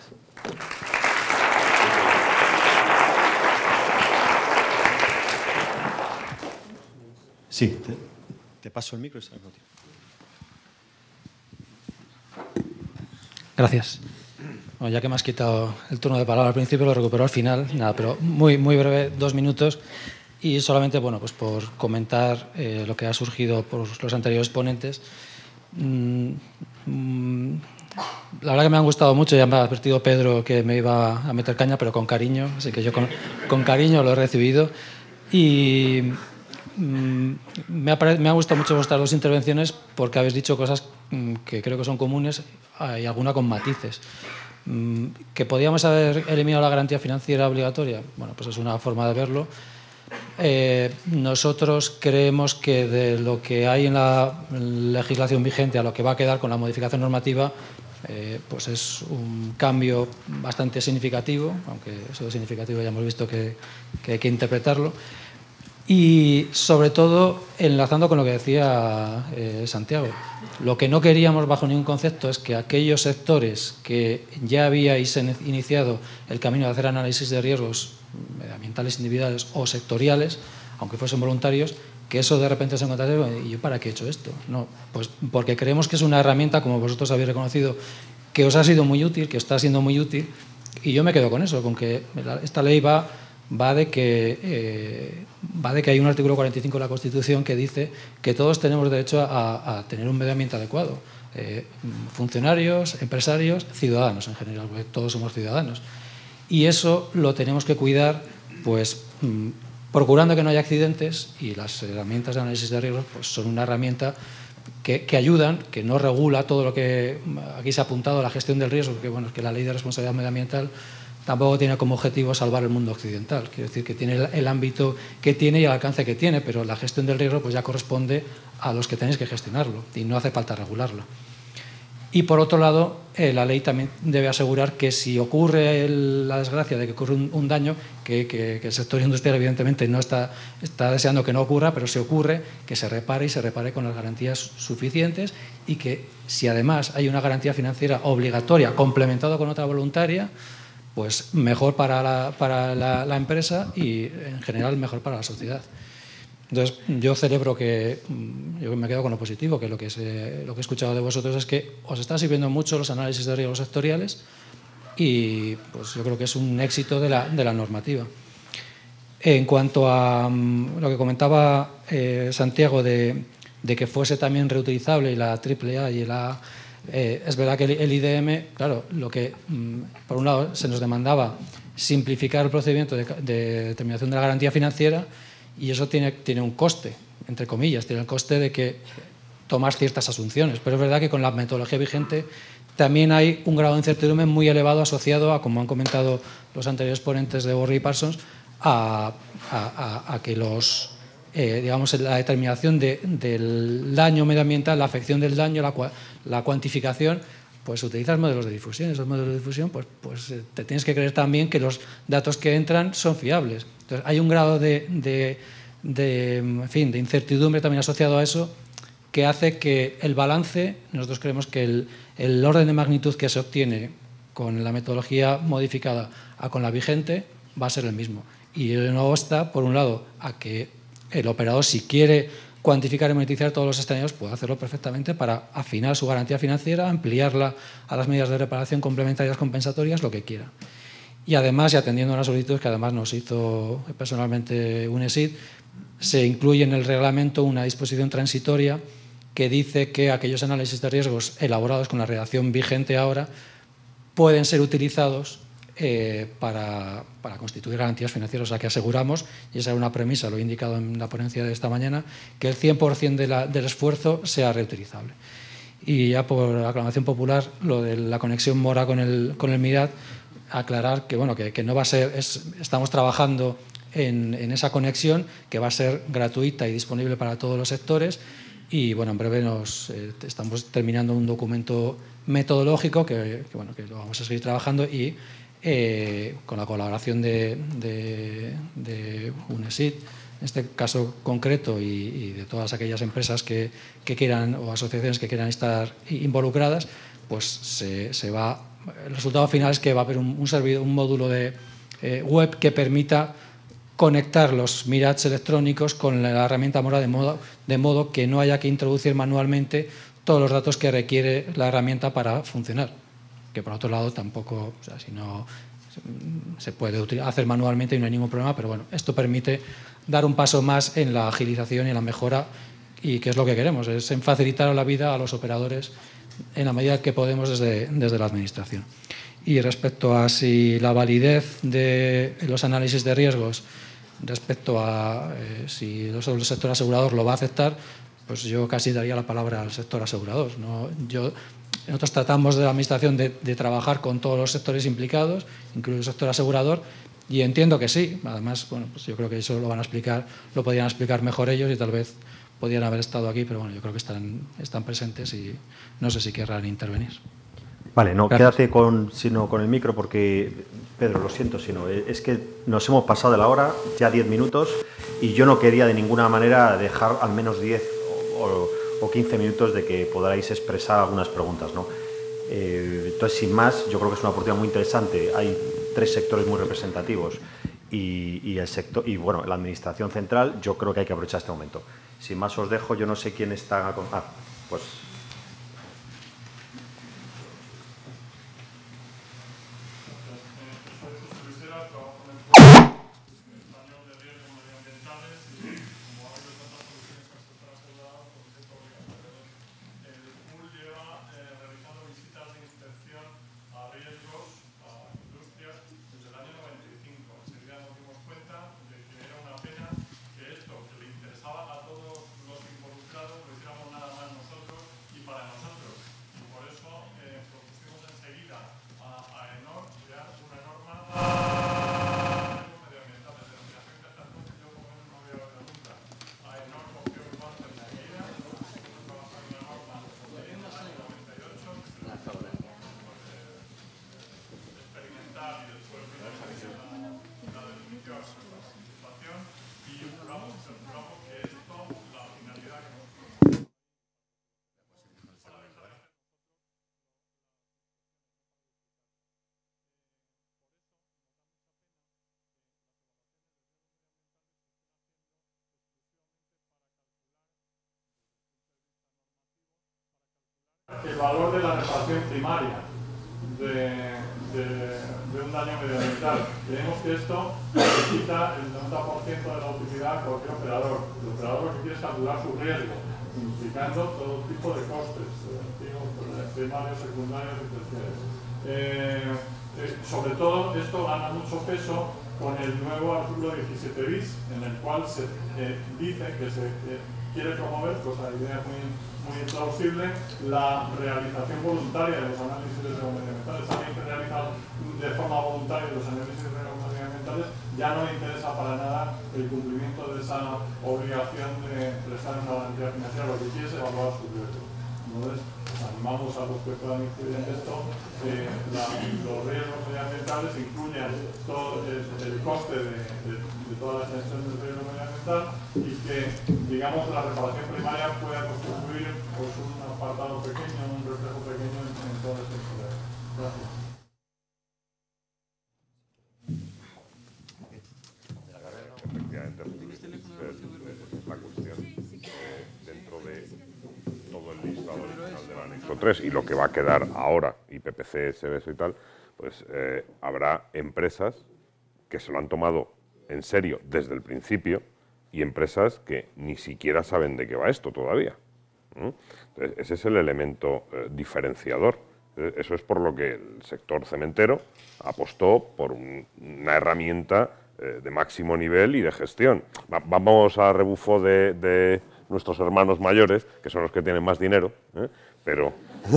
Sí, te, te paso el micro y salgo, tío. Gracias. Bueno, ya que me has quitado el turno de palabra al principio, lo recupero al final. Nada, pero muy, muy breve, dos minutos. Y solamente, bueno, pues por comentar eh, lo que ha surgido por los anteriores ponentes. Mm, mm, la verdad que me han gustado mucho. Ya me ha advertido Pedro que me iba a meter caña, pero con cariño. Así que yo con, con cariño lo he recibido. Y mm, me, ha, me ha gustado mucho vuestras dos intervenciones porque habéis dicho cosas mm, que creo que son comunes y alguna con matices. ¿Que podíamos haber eliminado la garantía financiera obligatoria? Bueno, pues es una forma de verlo. Eh, nosotros creemos que de lo que hay en la legislación vigente a lo que va a quedar con la modificación normativa, eh, pues es un cambio bastante significativo, aunque eso de significativo ya hemos visto que, que hay que interpretarlo. Y sobre todo, enlazando con lo que decía eh, Santiago, lo que no queríamos bajo ningún concepto es que aquellos sectores que ya habíais iniciado el camino de hacer análisis de riesgos medioambientales individuales o sectoriales, aunque fuesen voluntarios, que eso de repente se encontrase, ¿y yo para qué he hecho esto? No, pues porque creemos que es una herramienta, como vosotros habéis reconocido, que os ha sido muy útil, que os está siendo muy útil, y yo me quedo con eso, con que esta ley va... Va de, que, eh, va de que hay un artículo cuarenta y cinco de la Constitución que dice que todos tenemos derecho a, a tener un medio ambiente adecuado. Eh, funcionarios, empresarios, ciudadanos en general, porque todos somos ciudadanos. Y eso lo tenemos que cuidar pues, mmm, procurando que no haya accidentes, y las herramientas de análisis de riesgos pues, son una herramienta que, que ayudan, que no regula todo lo que aquí se ha apuntado, la gestión del riesgo, que, bueno, que la Ley de Responsabilidad Medioambiental tampoco tiene como objetivo salvar el mundo occidental. Quiero decir que tiene el, el ámbito que tiene y el alcance que tiene, pero la gestión del riesgo pues ya corresponde a los que tenéis que gestionarlo y no hace falta regularlo. Y por otro lado, eh, la ley también debe asegurar que si ocurre el, la desgracia de que ocurre un, un daño, que, que, que el sector industrial evidentemente no está, está deseando que no ocurra, pero si ocurre, que se repare y se repare con las garantías suficientes, y que si además hay una garantía financiera obligatoria complementada con otra voluntaria, pues mejor para, la, para la, la empresa y en general mejor para la sociedad. Entonces, yo celebro que, yo me quedo con lo positivo, que lo que, se, lo que he escuchado de vosotros es que os están sirviendo mucho los análisis de riesgos sectoriales, y pues yo creo que es un éxito de la, de la normativa. En cuanto a um, lo que comentaba eh, Santiago de, de que fuese también reutilizable, y la triple A y la... Eh, es verdad que el I D M, claro, lo que mm, por un lado se nos demandaba simplificar el procedimiento de, de determinación de la garantía financiera, y eso tiene, tiene un coste, entre comillas, tiene el coste de que tomas ciertas asunciones, pero es verdad que con la metodología vigente también hay un grado de incertidumbre muy elevado asociado a, como han comentado los anteriores ponentes de Worley y Parsons, a, a, a, a que los... Eh, digamos, la determinación de, del daño medioambiental, la afección del daño, la, la cuantificación, pues utilizas modelos de difusión. Esos modelos de difusión, pues, pues te tienes que creer también que los datos que entran son fiables. Entonces, hay un grado de, de, de, en fin, de incertidumbre también asociado a eso, que hace que el balance, nosotros creemos que el, el orden de magnitud que se obtiene con la metodología modificada a con la vigente va a ser el mismo. Y no obsta, por un lado, a que el operador, si quiere cuantificar y monetizar todos los escenarios, puede hacerlo perfectamente para afinar su garantía financiera, ampliarla a las medidas de reparación complementarias compensatorias, lo que quiera. Y además, y atendiendo a una solicitud que además nos hizo personalmente UNESID, se incluye en el reglamento una disposición transitoria que dice que aquellos análisis de riesgos elaborados con la redacción vigente ahora pueden ser utilizados Eh, para, para constituir garantías financieras, o sea que aseguramos, y esa era una premisa, lo he indicado en la ponencia de esta mañana, que el cien por cien de la, del esfuerzo sea reutilizable. Y ya por aclamación popular, lo de la conexión Mora con el, con el MIRAD, aclarar que, bueno, que, que no va a ser, es, estamos trabajando en, en esa conexión, que va a ser gratuita y disponible para todos los sectores, y bueno, en breve nos eh, estamos terminando un documento metodológico que, que, bueno, que lo vamos a seguir trabajando, y Eh, con la colaboración de, de, de UNESID, en este caso concreto, y, y de todas aquellas empresas que, que quieran, o asociaciones que quieran estar involucradas, pues se, se va, el resultado final es que va a haber un, un, servidor, un módulo de eh, web que permita conectar los MIRADs electrónicos con la herramienta Mora, de modo, de modo que no haya que introducir manualmente todos los datos que requiere la herramienta para funcionar. que por otro lado tampoco, o sea, si no se puede hacer manualmente y no hay ningún problema, pero bueno, esto permite dar un paso más en la agilización y en la mejora, y que es lo que queremos, es en facilitar la vida a los operadores en la medida que podemos desde, desde la Administración. Y respecto a si la validez de los análisis de riesgos, respecto a eh, si el sector asegurador lo va a aceptar, pues yo casi daría la palabra al sector asegurador, ¿no? Yo, nosotros tratamos de la Administración de, de trabajar con todos los sectores implicados, incluido el sector asegurador, y entiendo que sí. Además, bueno, pues yo creo que eso lo van a explicar, lo podrían explicar mejor ellos y tal vez podrían haber estado aquí, pero bueno, yo creo que están, están presentes y no sé si querrán intervenir. Vale, no, Gracias. quédate con, sino con el micro porque, Pedro, lo siento, sino, es que nos hemos pasado de la hora, ya diez minutos, y yo no quería de ninguna manera dejar al menos diez o, o quince minutos de que podáis expresar algunas preguntas, ¿no? Eh, entonces, sin más, yo creo que es una oportunidad muy interesante. Hay tres sectores muy representativos y, y, el sector, y bueno, la Administración Central, yo creo que hay que aprovechar este momento. Sin más os dejo, yo no sé quién está... Con, ah, pues... El valor de la reparación primaria de, de, de un daño medioambiental. Creemos que esto le quita el noventa por ciento de la utilidad a cualquier operador. El operador lo que quiere es calcular su riesgo, implicando todo tipo de costes, primarios, secundarios y terciarios. Eh, eh, sobre todo, esto gana mucho peso con el nuevo artículo diecisiete bis, en el cual se eh, dice que se eh, quiere promover, pues la idea es muy, muy plausible, la realización voluntaria de los análisis de riesgos medioambientales. Alguien que realiza de forma voluntaria los análisis de riesgos medioambientales ya no le interesa para nada el cumplimiento de esa obligación de prestar una garantía financiera, lo que quiere es evaluar su riesgo. Entonces, animamos a los que puedan incluir en esto eh, la, los riesgos medioambientales, incluyen todo el, el coste de, de, de toda la extensión del riesgo medioambiental y que, digamos, la reparación primaria pueda constituir pues, un apartado pequeño, un reflejo pequeño en, en todo este proceso. Gracias. Efectivamente, es la cuestión eh, dentro de todo el listado original del anexo tres y lo que va a quedar ahora, I P P C, S B S y tal, pues eh, habrá empresas que se lo han tomado en serio desde el principio y empresas que ni siquiera saben de qué va esto todavía. ¿Mm? Entonces, ese es el elemento eh, diferenciador. Eso es por lo que el sector cementero apostó por un, una herramienta eh, de máximo nivel y de gestión. Va, vamos a rebufo de, de nuestros hermanos mayores, que son los que tienen más dinero, ¿eh? pero,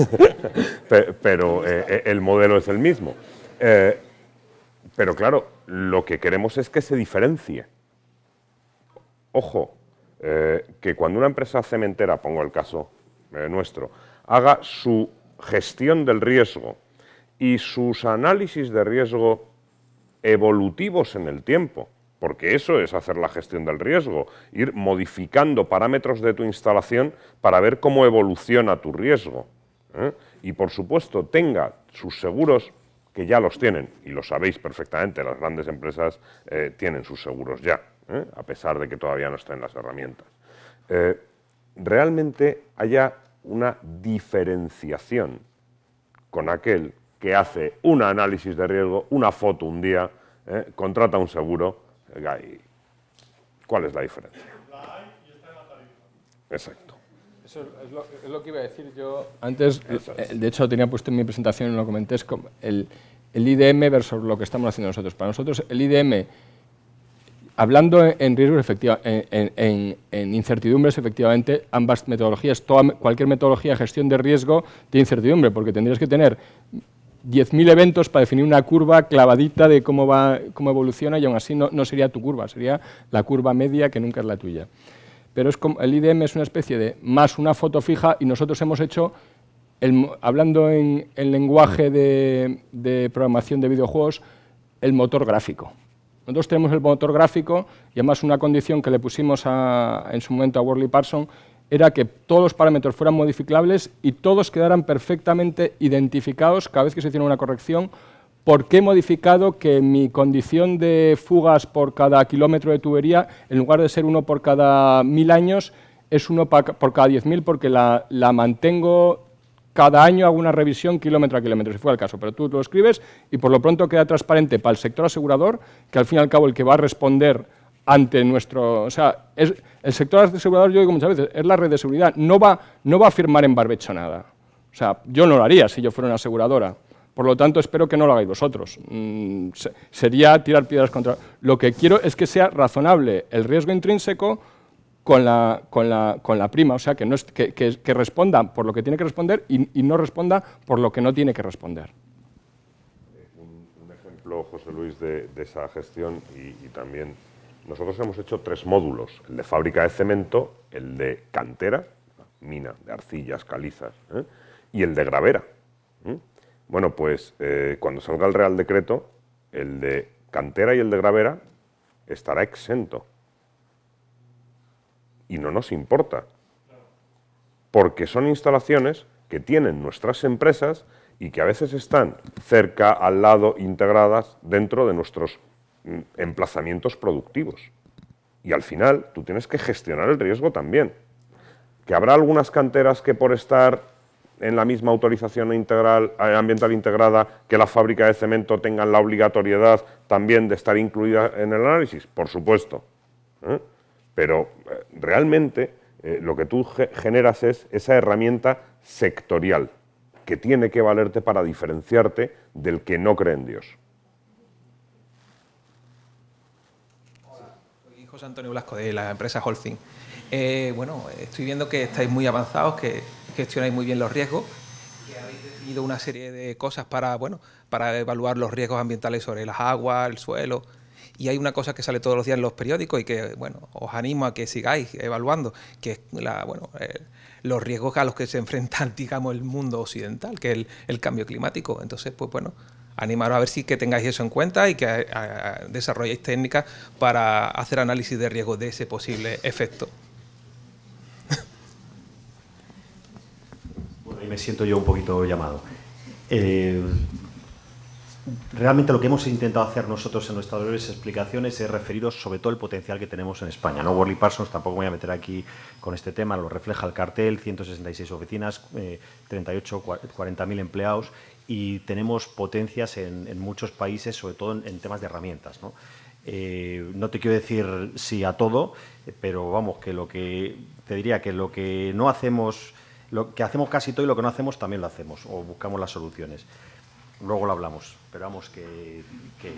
pero eh, el modelo es el mismo. Eh, pero claro, lo que queremos es que se diferencie. Ojo, eh, que cuando una empresa cementera, pongo el caso eh, nuestro, haga su gestión del riesgo y sus análisis de riesgo evolutivos en el tiempo, porque eso es hacer la gestión del riesgo, ir modificando parámetros de tu instalación para ver cómo evoluciona tu riesgo. ¿eh? Y por supuesto tenga sus seguros, que ya los tienen, y lo sabéis perfectamente, las grandes empresas eh, tienen sus seguros ya, ¿eh? a pesar de que todavía no estén las herramientas. Eh, realmente haya una diferenciación con aquel que hace un análisis de riesgo, una foto un día, ¿eh? contrata un seguro. ¿Cuál es la diferencia? La hay y está en la tarifa. Exacto. Eso es lo, es lo que iba a decir yo antes. De hecho, lo tenía puesto en mi presentación y lo comenté. Es como el, el I D M versus lo que estamos haciendo nosotros. Para nosotros, el I D M, hablando en riesgos, efectiva, en, en, en incertidumbres, efectivamente, ambas metodologías, toda, cualquier metodología de gestión de riesgo tiene incertidumbre, porque tendrías que tener diez mil eventos para definir una curva clavadita de cómo, va, cómo evoluciona, y aún así no, no sería tu curva, sería la curva media, que nunca es la tuya. Pero es como, el I D M es una especie de más una foto fija, y nosotros hemos hecho, el, hablando en, en lenguaje de, de programación de videojuegos, el motor gráfico. Nosotros tenemos el motor gráfico, y además una condición que le pusimos a, en su momento a Worley Parsons era que todos los parámetros fueran modificables y todos quedaran perfectamente identificados cada vez que se hiciera una corrección. ¿Por qué he modificado que mi condición de fugas por cada kilómetro de tubería, en lugar de ser uno por cada mil años, es uno por cada diez mil, porque la, la mantengo cada año, hago una revisión kilómetro a kilómetro, si fuera el caso, pero tú lo escribes y por lo pronto queda transparente para el sector asegurador, que al fin y al cabo el que va a responder ante nuestro... O sea, es, el sector asegurador, yo digo muchas veces, es la red de seguridad, no va, no va a firmar en barbecho nada. O sea, yo no lo haría si yo fuera una aseguradora. Por lo tanto, espero que no lo hagáis vosotros. Mm, se, sería tirar piedras contra... Lo que quiero es que sea razonable el riesgo intrínseco con la, con la, con la prima, o sea, que, no es, que, que, que responda por lo que tiene que responder y, y no responda por lo que no tiene que responder. Un, un ejemplo, José Luis, de, de esa gestión, y, y también nosotros hemos hecho tres módulos: el de fábrica de cemento, el de cantera, mina de arcillas, calizas, ¿eh? y el de gravera. ¿eh? Bueno, pues eh, cuando salga el Real Decreto, el de cantera y el de gravera estará exento. Y no nos importa, porque son instalaciones que tienen nuestras empresas y que a veces están cerca, al lado, integradas dentro de nuestros emplazamientos productivos. Y al final tú tienes que gestionar el riesgo también. Que habrá algunas canteras que por estar en la misma autorización integral, ambiental integrada que la fábrica de cemento tengan la obligatoriedad también de estar incluida en el análisis, por supuesto. ¿eh? Pero eh, realmente eh, lo que tú ge generas es esa herramienta sectorial que tiene que valerte para diferenciarte del que no cree en Dios. Hola, soy José Antonio Blasco de la empresa Holcim. Eh, bueno, estoy viendo que estáis muy avanzados, que gestionáis muy bien los riesgos, que habéis definido una serie de cosas para, bueno, para evaluar los riesgos ambientales sobre las aguas, el suelo. Y hay una cosa que sale todos los días en los periódicos y que, bueno, os animo a que sigáis evaluando, que es la, bueno, eh, los riesgos a los que se enfrentan, digamos, el mundo occidental, que es el, el cambio climático. Entonces, pues bueno, animaros a ver si que tengáis eso en cuenta y que a, a, desarrolléis técnicas para hacer análisis de riesgos de ese posible efecto. Bueno, ahí me siento yo un poquito llamado. Eh, Realmente lo que hemos intentado hacer nosotros en nuestras breves explicaciones es referiros sobre todo el potencial que tenemos en España, ¿no? Worley Parsons, tampoco me voy a meter aquí con este tema, lo refleja el cartel, ciento sesenta y seis oficinas, eh, treinta y ocho, cuarenta mil empleados, y tenemos potencias en, en muchos países, sobre todo en, en temas de herramientas, ¿no? Eh, no te quiero decir sí a todo, pero vamos, que lo que te diría que lo que no hacemos, lo que hacemos casi todo y lo que no hacemos también lo hacemos, o buscamos las soluciones. Luego lo hablamos, pero vamos que... que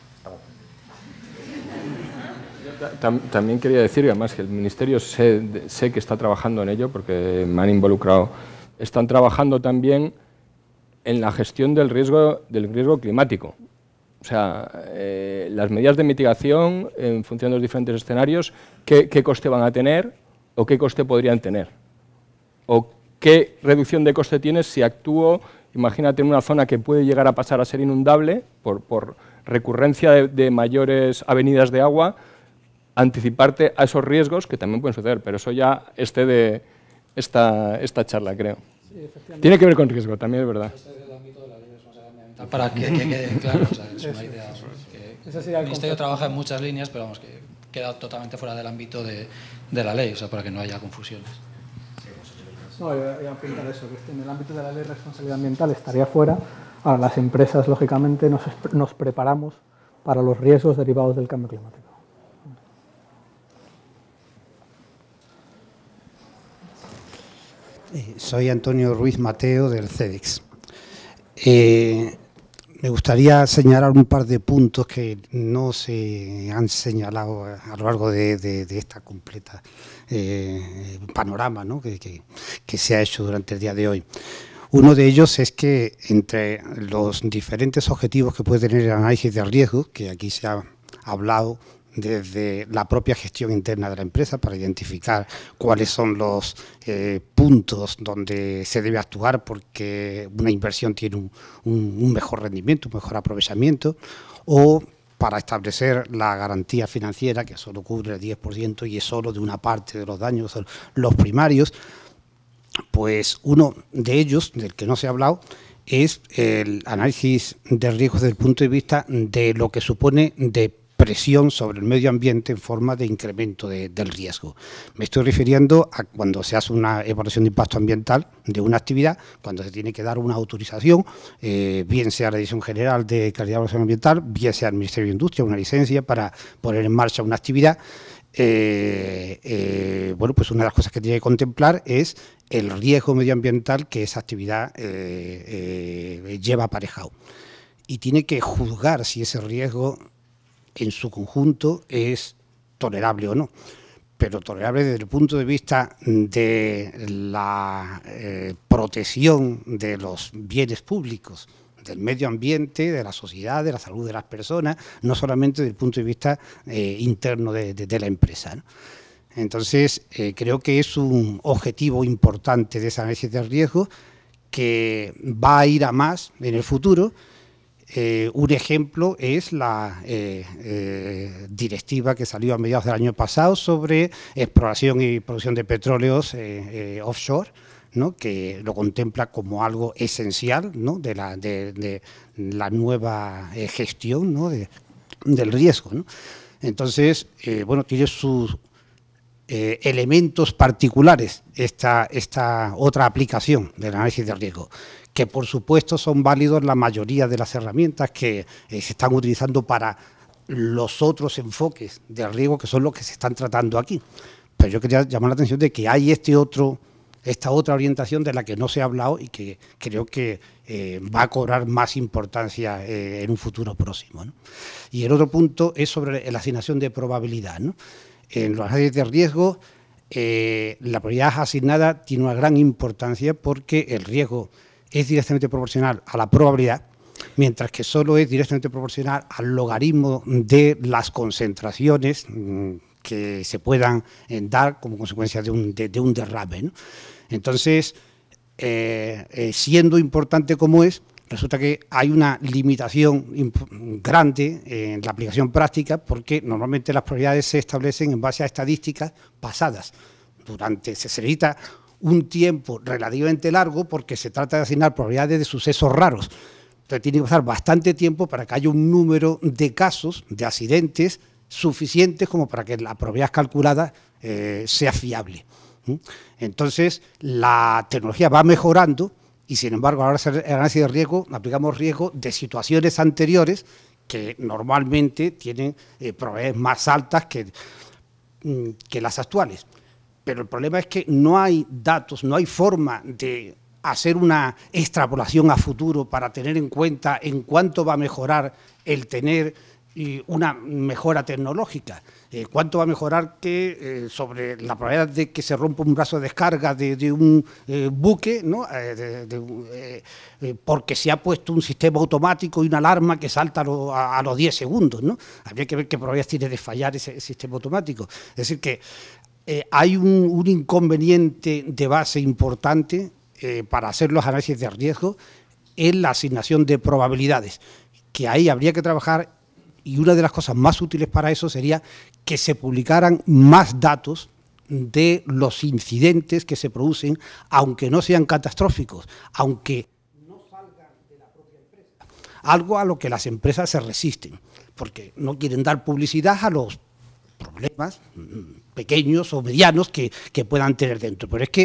estamos. También quería decir, además, que el Ministerio sé, sé que está trabajando en ello, porque me han involucrado. Están trabajando también en la gestión del riesgo, del riesgo climático. O sea, eh, las medidas de mitigación, en función de los diferentes escenarios, ¿qué, qué coste van a tener o qué coste podrían tener? O qué reducción de coste tienes si actúo... Imagínate en una zona que puede llegar a pasar a ser inundable por, por recurrencia de, de mayores avenidas de agua, anticiparte a esos riesgos que también pueden suceder, pero eso ya esté de esta, esta charla, creo. Sí, tiene que ver con riesgo, también es verdad. Para que, que quede claro, o sea, es una idea que el Ministerio trabaja en muchas líneas, pero vamos, que queda totalmente fuera del ámbito de, de la ley, o sea, para que no haya confusiones. No, iba a apuntar eso, que en el ámbito de la ley de responsabilidad ambiental estaría fuera, Ahora, las empresas, lógicamente, nos, nos preparamos para los riesgos derivados del cambio climático. Eh, soy Antonio Ruiz Mateo del CEDEX. Eh, me gustaría señalar un par de puntos que no se han señalado a lo largo de, de, de esta completa eh, panorama, ¿no? que, que, que se ha hecho durante el día de hoy. Uno de ellos es que entre los diferentes objetivos que puede tener el análisis de riesgo, que aquí se ha hablado desde la propia gestión interna de la empresa para identificar cuáles son los eh, puntos donde se debe actuar porque una inversión tiene un, un, un mejor rendimiento, un mejor aprovechamiento, o para establecer la garantía financiera, que solo cubre el diez por ciento y es solo de una parte de los daños, los primarios. Pues uno de ellos, del que no se ha hablado, es el análisis de riesgos desde el punto de vista de lo que supone de presión sobre el medio ambiente en forma de incremento de, del riesgo. Me estoy refiriendo a cuando se hace una evaluación de impacto ambiental de una actividad, cuando se tiene que dar una autorización, eh, bien sea la Dirección General de Calidad de Evaluación Ambiental, bien sea el Ministerio de Industria, una licencia para poner en marcha una actividad. Eh, eh, bueno, pues una de las cosas que tiene que contemplar es el riesgo medioambiental que esa actividad eh, eh, lleva aparejado. Y tiene que juzgar si ese riesgo en su conjunto es tolerable o no, pero tolerable desde el punto de vista de la eh, protección de los bienes públicos, del medio ambiente, de la sociedad, de la salud de las personas, no solamente desde el punto de vista eh, interno de, de, de la empresa, ¿no? Entonces, eh, creo que es un objetivo importante de ese análisis de riesgo que va a ir a más en el futuro. Eh, un ejemplo es la eh, eh, directiva que salió a mediados del año pasado sobre exploración y producción de petróleos eh, eh, offshore, ¿no? Que lo contempla como algo esencial, ¿no? de, la, de, de la nueva eh, gestión, ¿no? de, del riesgo, ¿no? Entonces, eh, bueno, tiene sus eh, elementos particulares esta, esta otra aplicación del análisis de riesgo, que por supuesto son válidos la mayoría de las herramientas que eh, se están utilizando para los otros enfoques del riesgo, que son los que se están tratando aquí. Pero yo quería llamar la atención de que hay este otro, esta otra orientación de la que no se ha hablado y que creo que eh, va a cobrar más importancia eh, en un futuro próximo, ¿no? Y el otro punto es sobre la asignación de probabilidad, ¿no? En los análisis de riesgo, eh, la probabilidad asignada tiene una gran importancia porque el riesgo es directamente proporcional a la probabilidad, mientras que solo es directamente proporcional al logaritmo de las concentraciones mmm, que se puedan eh, dar como consecuencia de un, de, de un derrame, ¿no? Entonces, eh, eh, siendo importante como es, resulta que hay una limitación grande en la aplicación práctica porque normalmente las probabilidades se establecen en base a estadísticas pasadas. Durante, se necesita un tiempo relativamente largo porque se trata de asignar probabilidades de sucesos raros. Entonces tiene que pasar bastante tiempo para que haya un número de casos, de accidentes, suficientes como para que la probabilidad calculada eh, sea fiable. ¿Mm? Entonces la tecnología va mejorando y sin embargo ahora en el análisis de riesgo aplicamos riesgo de situaciones anteriores que normalmente tienen eh, probabilidades más altas que, que las actuales. Pero el problema es que no hay datos, no hay forma de hacer una extrapolación a futuro para tener en cuenta en cuánto va a mejorar el tener eh, una mejora tecnológica, eh, cuánto va a mejorar que eh, sobre la probabilidad de que se rompa un brazo de descarga de, de un eh, buque, ¿no? eh, de, de, eh, eh, porque se ha puesto un sistema automático y una alarma que salta a, lo, a, a los diez segundos, ¿no? Habría que ver qué probabilidades tiene de fallar ese, ese sistema automático. Es decir, que Eh, hay un, un inconveniente de base importante eh, para hacer los análisis de riesgo en la asignación de probabilidades, que ahí habría que trabajar y una de las cosas más útiles para eso sería que se publicaran más datos de los incidentes que se producen, aunque no sean catastróficos, aunque no salgan de la propia empresa, algo a lo que las empresas se resisten, porque no quieren dar publicidad a los problemas pequeños o medianos que, que puedan tener dentro. Pero es que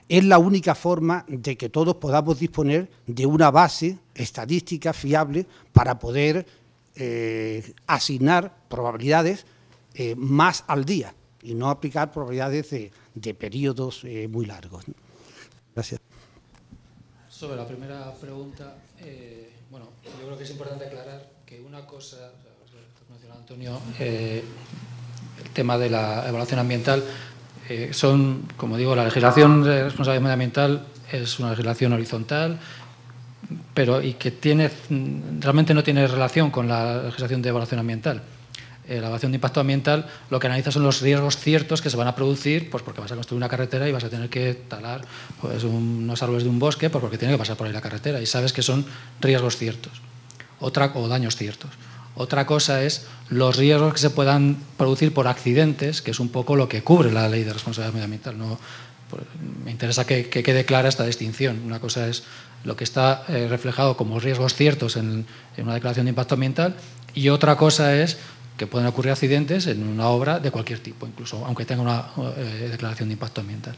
es la única forma de que todos podamos disponer de una base estadística fiable para poder eh, asignar probabilidades eh, más al día y no aplicar probabilidades de, de periodos eh, muy largos. Gracias. Sobre la primera pregunta, eh, bueno, yo creo que es importante aclarar que una cosa, o sea, mencionado Antonio, eh, el tema de la evaluación ambiental, eh, son, como digo, la legislación de responsabilidad medioambiental es una legislación horizontal, pero y que tiene realmente no tiene relación con la legislación de evaluación ambiental. Eh, la evaluación de impacto ambiental lo que analiza son los riesgos ciertos que se van a producir, pues porque vas a construir una carretera y vas a tener que talar pues, unos árboles de un bosque, pues porque tiene que pasar por ahí la carretera y sabes que son riesgos ciertos otra, o daños ciertos. Otra cosa es los riesgos que se puedan producir por accidentes, que es un poco lo que cubre la ley de responsabilidad medioambiental. No, pues, me interesa que, que quede clara esta distinción. Una cosa es lo que está eh, reflejado como riesgos ciertos en, en una declaración de impacto ambiental y otra cosa es que pueden ocurrir accidentes en una obra de cualquier tipo, incluso aunque tenga una eh, declaración de impacto ambiental.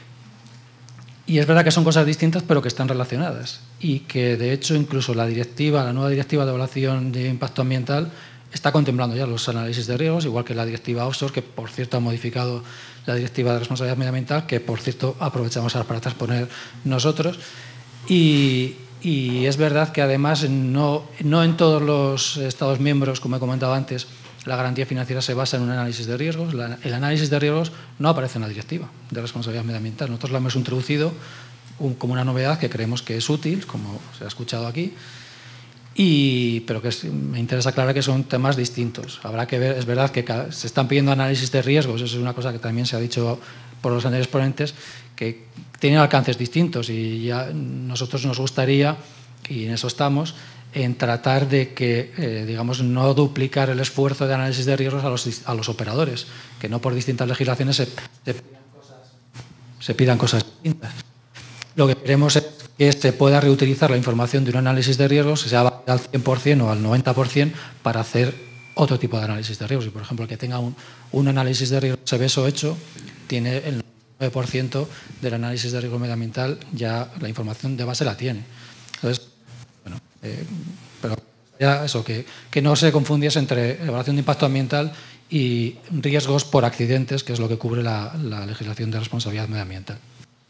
Y es verdad que son cosas distintas, pero que están relacionadas y que, de hecho, incluso la directiva, la nueva directiva de evaluación de impacto ambiental está contemplando ya los análisis de riesgos, igual que la directiva offshore, que, por cierto, ha modificado la directiva de responsabilidad medioambiental, que, por cierto, aprovechamos ahora para transponer nosotros. Y... Y es verdad que además no, no en todos los Estados miembros, como he comentado antes, la garantía financiera se basa en un análisis de riesgos. La, el análisis de riesgos no aparece en la directiva de responsabilidad medioambiental. Nosotros lo hemos introducido un, como una novedad que creemos que es útil, como se ha escuchado aquí, y, pero que es, me interesa aclarar que son temas distintos. Habrá que ver, es verdad que se están pidiendo análisis de riesgos, eso es una cosa que también se ha dicho por los anteriores ponentes, que tienen alcances distintos y ya nosotros nos gustaría, y en eso estamos, en tratar de que, eh, digamos, no duplicar el esfuerzo de análisis de riesgos a los, a los operadores, que no por distintas legislaciones se, se, pidan cosas, se pidan cosas distintas. Lo que queremos es que se pueda reutilizar la información de un análisis de riesgos, sea al cien por cien o al noventa por cien, para hacer otro tipo de análisis de riesgos. Y, por ejemplo, el que tenga un, un análisis de riesgos SEVESO hecho, tiene el nueve por ciento del análisis de riesgo medioambiental, ya la información de base la tiene. Entonces, bueno, eh, pero ya eso, que, que no se confundiese entre evaluación de impacto ambiental y riesgos por accidentes, que es lo que cubre la, la legislación de responsabilidad medioambiental.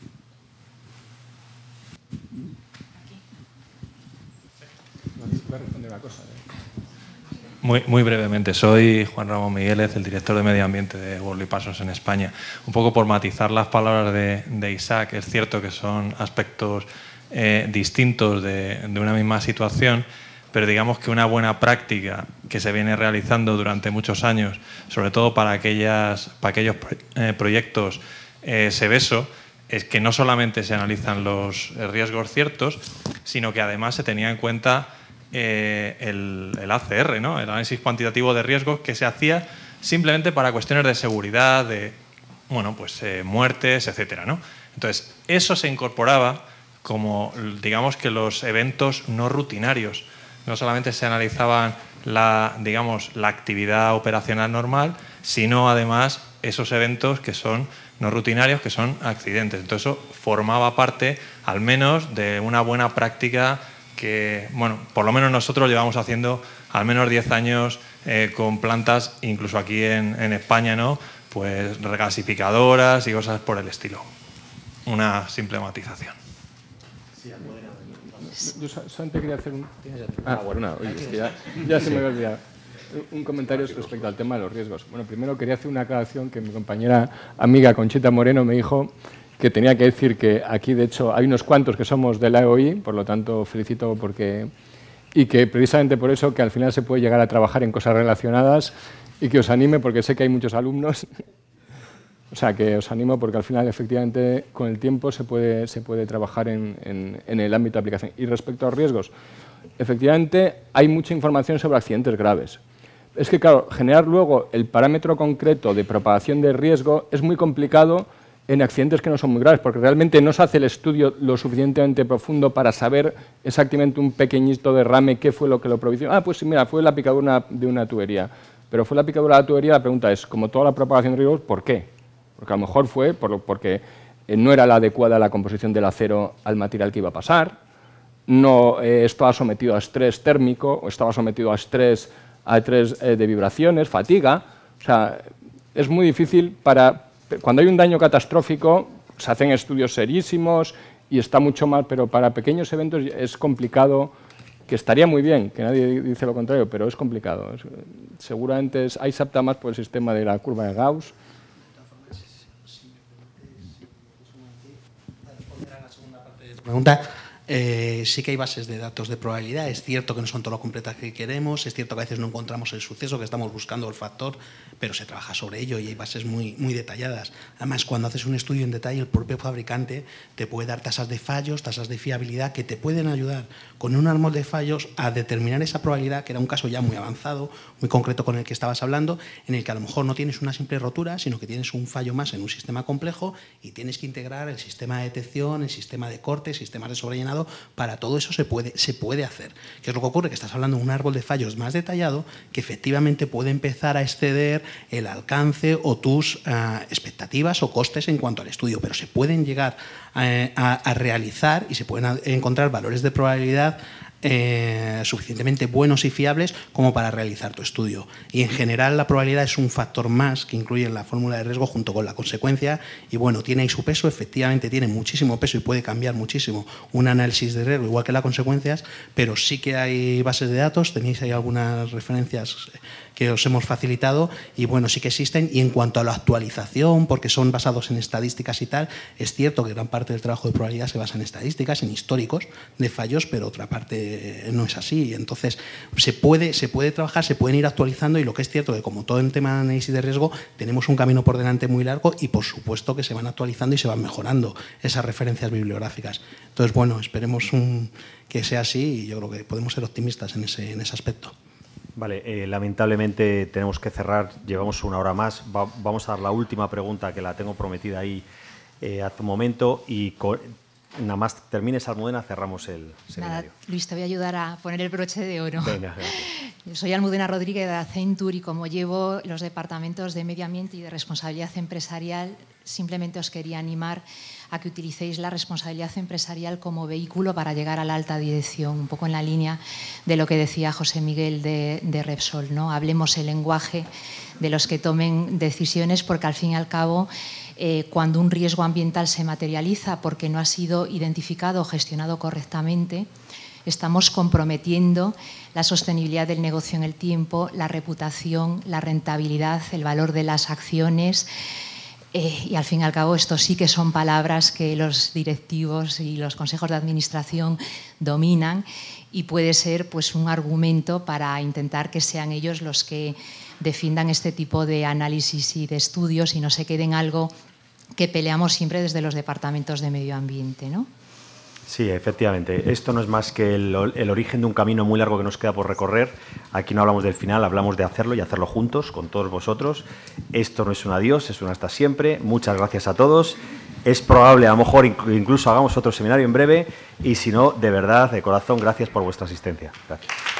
Muy, muy brevemente, soy Juan Ramón Migueles, el director de Medio Ambiente de Worley Parsons en España. Un poco por matizar las palabras de, de Isaac, es cierto que son aspectos eh, distintos de, de una misma situación, pero digamos que una buena práctica que se viene realizando durante muchos años, sobre todo para, aquellas, para aquellos eh, proyectos eh, SEVESO, es que no solamente se analizan los riesgos ciertos, sino que además se tenía en cuenta Eh, el, el A C R, ¿no? El análisis cuantitativo de riesgos, que se hacía simplemente para cuestiones de seguridad, de bueno, pues, eh, muertes, etcétera, ¿no? Entonces, eso se incorporaba como, digamos, que los eventos no rutinarios. No solamente se analizaban la, digamos, la actividad operacional normal, sino además esos eventos que son no rutinarios, que son accidentes. Entonces, eso formaba parte, al menos, de una buena práctica que, bueno, por lo menos nosotros llevamos haciendo al menos diez años eh, con plantas, incluso aquí en, en España, ¿no? Pues regasificadoras y cosas por el estilo. Una simple matización. Yo solamente quería hacer un... Ah, bueno, no, oye, es que ya, ya se me había olvidado. Un comentario respecto al tema de los riesgos. Bueno, primero quería hacer una aclaración que mi compañera amiga Conchita Moreno me dijo que tenía que decir que aquí, de hecho, hay unos cuantos que somos de la E O I, por lo tanto, felicito porque... Y que precisamente por eso que al final se puede llegar a trabajar en cosas relacionadas y que os anime porque sé que hay muchos alumnos. O sea, que os animo porque al final, efectivamente, con el tiempo se puede, se puede trabajar en, en, en el ámbito de aplicación. Y respecto a los riesgos, efectivamente, hay mucha información sobre accidentes graves. Es que, claro, generar luego el parámetro concreto de propagación de riesgo es muy complicado en accidentes que no son muy graves, porque realmente no se hace el estudio lo suficientemente profundo para saber exactamente un pequeñito derrame, qué fue lo que lo propició. Ah, pues mira, fue la picadura de una tubería. Pero fue la picadura de la tubería, la pregunta es, como toda la propagación de riesgos, ¿por qué? Porque a lo mejor fue por lo, porque eh, no era la adecuada la composición del acero al material que iba a pasar, no eh, estaba sometido a estrés térmico, o estaba sometido a estrés, a estrés eh, de vibraciones, fatiga. O sea, es muy difícil para... Cuando hay un daño catastrófico, se hacen estudios serísimos y está mucho más, pero para pequeños eventos es complicado, que estaría muy bien, que nadie dice lo contrario, pero es complicado. Es, seguramente es, ahí se apta más por el sistema de la curva de Gauss. Pregunta. Eh, sí que hay bases de datos de probabilidad, es cierto que no son todo lo completas que queremos, es cierto que a veces no encontramos el suceso, que estamos buscando el factor, pero se trabaja sobre ello y hay bases muy, muy detalladas. Además, cuando haces un estudio en detalle, el propio fabricante te puede dar tasas de fallos, tasas de fiabilidad que te pueden ayudar con un árbol de fallos a determinar esa probabilidad, que era un caso ya muy avanzado, muy concreto con el que estabas hablando, en el que a lo mejor no tienes una simple rotura, sino que tienes un fallo más en un sistema complejo y tienes que integrar el sistema de detección, el sistema de corte, sistemas de sobrellenado. Para todo eso se puede, se puede hacer. ¿Qué es lo que ocurre? Que estás hablando de un árbol de fallos más detallado que efectivamente puede empezar a exceder el alcance o tus uh, expectativas o costes en cuanto al estudio, pero se pueden llegar a, a, a realizar y se pueden encontrar valores de probabilidad Eh, suficientemente buenos y fiables como para realizar tu estudio. Y en general la probabilidad es un factor más que incluye en la fórmula de riesgo junto con la consecuencia y bueno, tiene ahí su peso, efectivamente tiene muchísimo peso y puede cambiar muchísimo un análisis de riesgo igual que las consecuencias, pero sí que hay bases de datos, tenéis ahí algunas referencias que os hemos facilitado y bueno, sí que existen. Y en cuanto a la actualización, porque son basados en estadísticas y tal, es cierto que gran parte del trabajo de probabilidad se basa en estadísticas, en históricos de fallos, pero otra parte no es así. Entonces, se puede, se puede trabajar, se pueden ir actualizando y lo que es cierto que como todo en tema de análisis de riesgo, tenemos un camino por delante muy largo y por supuesto que se van actualizando y se van mejorando esas referencias bibliográficas. Entonces, bueno, esperemos un, que sea así y yo creo que podemos ser optimistas en ese, en ese aspecto. Vale, eh, lamentablemente tenemos que cerrar, llevamos una hora más. Va, vamos a dar la última pregunta que la tengo prometida ahí eh, hace un momento y con, nada más termines, Almudena, cerramos el seminario. Nada, Luis, te voy a ayudar a poner el broche de oro. Venga, gracias. Yo soy Almudena Rodríguez de Accenture y como llevo los departamentos de Medio Ambiente y de Responsabilidad Empresarial, simplemente os quería animar a que utilicéis la responsabilidad empresarial como vehículo para llegar a la alta dirección, un poco en la línea de lo que decía José Miguel de, de Repsol, ¿no? Hablemos el lenguaje de los que tomen decisiones porque al fin y al cabo eh, cuando un riesgo ambiental se materializa porque no ha sido identificado o gestionado correctamente, estamos comprometiendo la sostenibilidad del negocio en el tiempo, la reputación, la rentabilidad, el valor de las acciones. Eh, y al fin y al cabo esto sí que son palabras que los directivos y los consejos de administración dominan y puede ser pues, un argumento para intentar que sean ellos los que defiendan este tipo de análisis y de estudios y no se quede en algo que peleamos siempre desde los departamentos de medio ambiente, ¿no? Sí, efectivamente. Esto no es más que el, el origen de un camino muy largo que nos queda por recorrer. Aquí no hablamos del final, hablamos de hacerlo y hacerlo juntos, con todos vosotros. Esto no es un adiós, es un hasta siempre. Muchas gracias a todos. Es probable, a lo mejor, incluso hagamos otro seminario en breve. Y si no, de verdad, de corazón, gracias por vuestra asistencia. Gracias.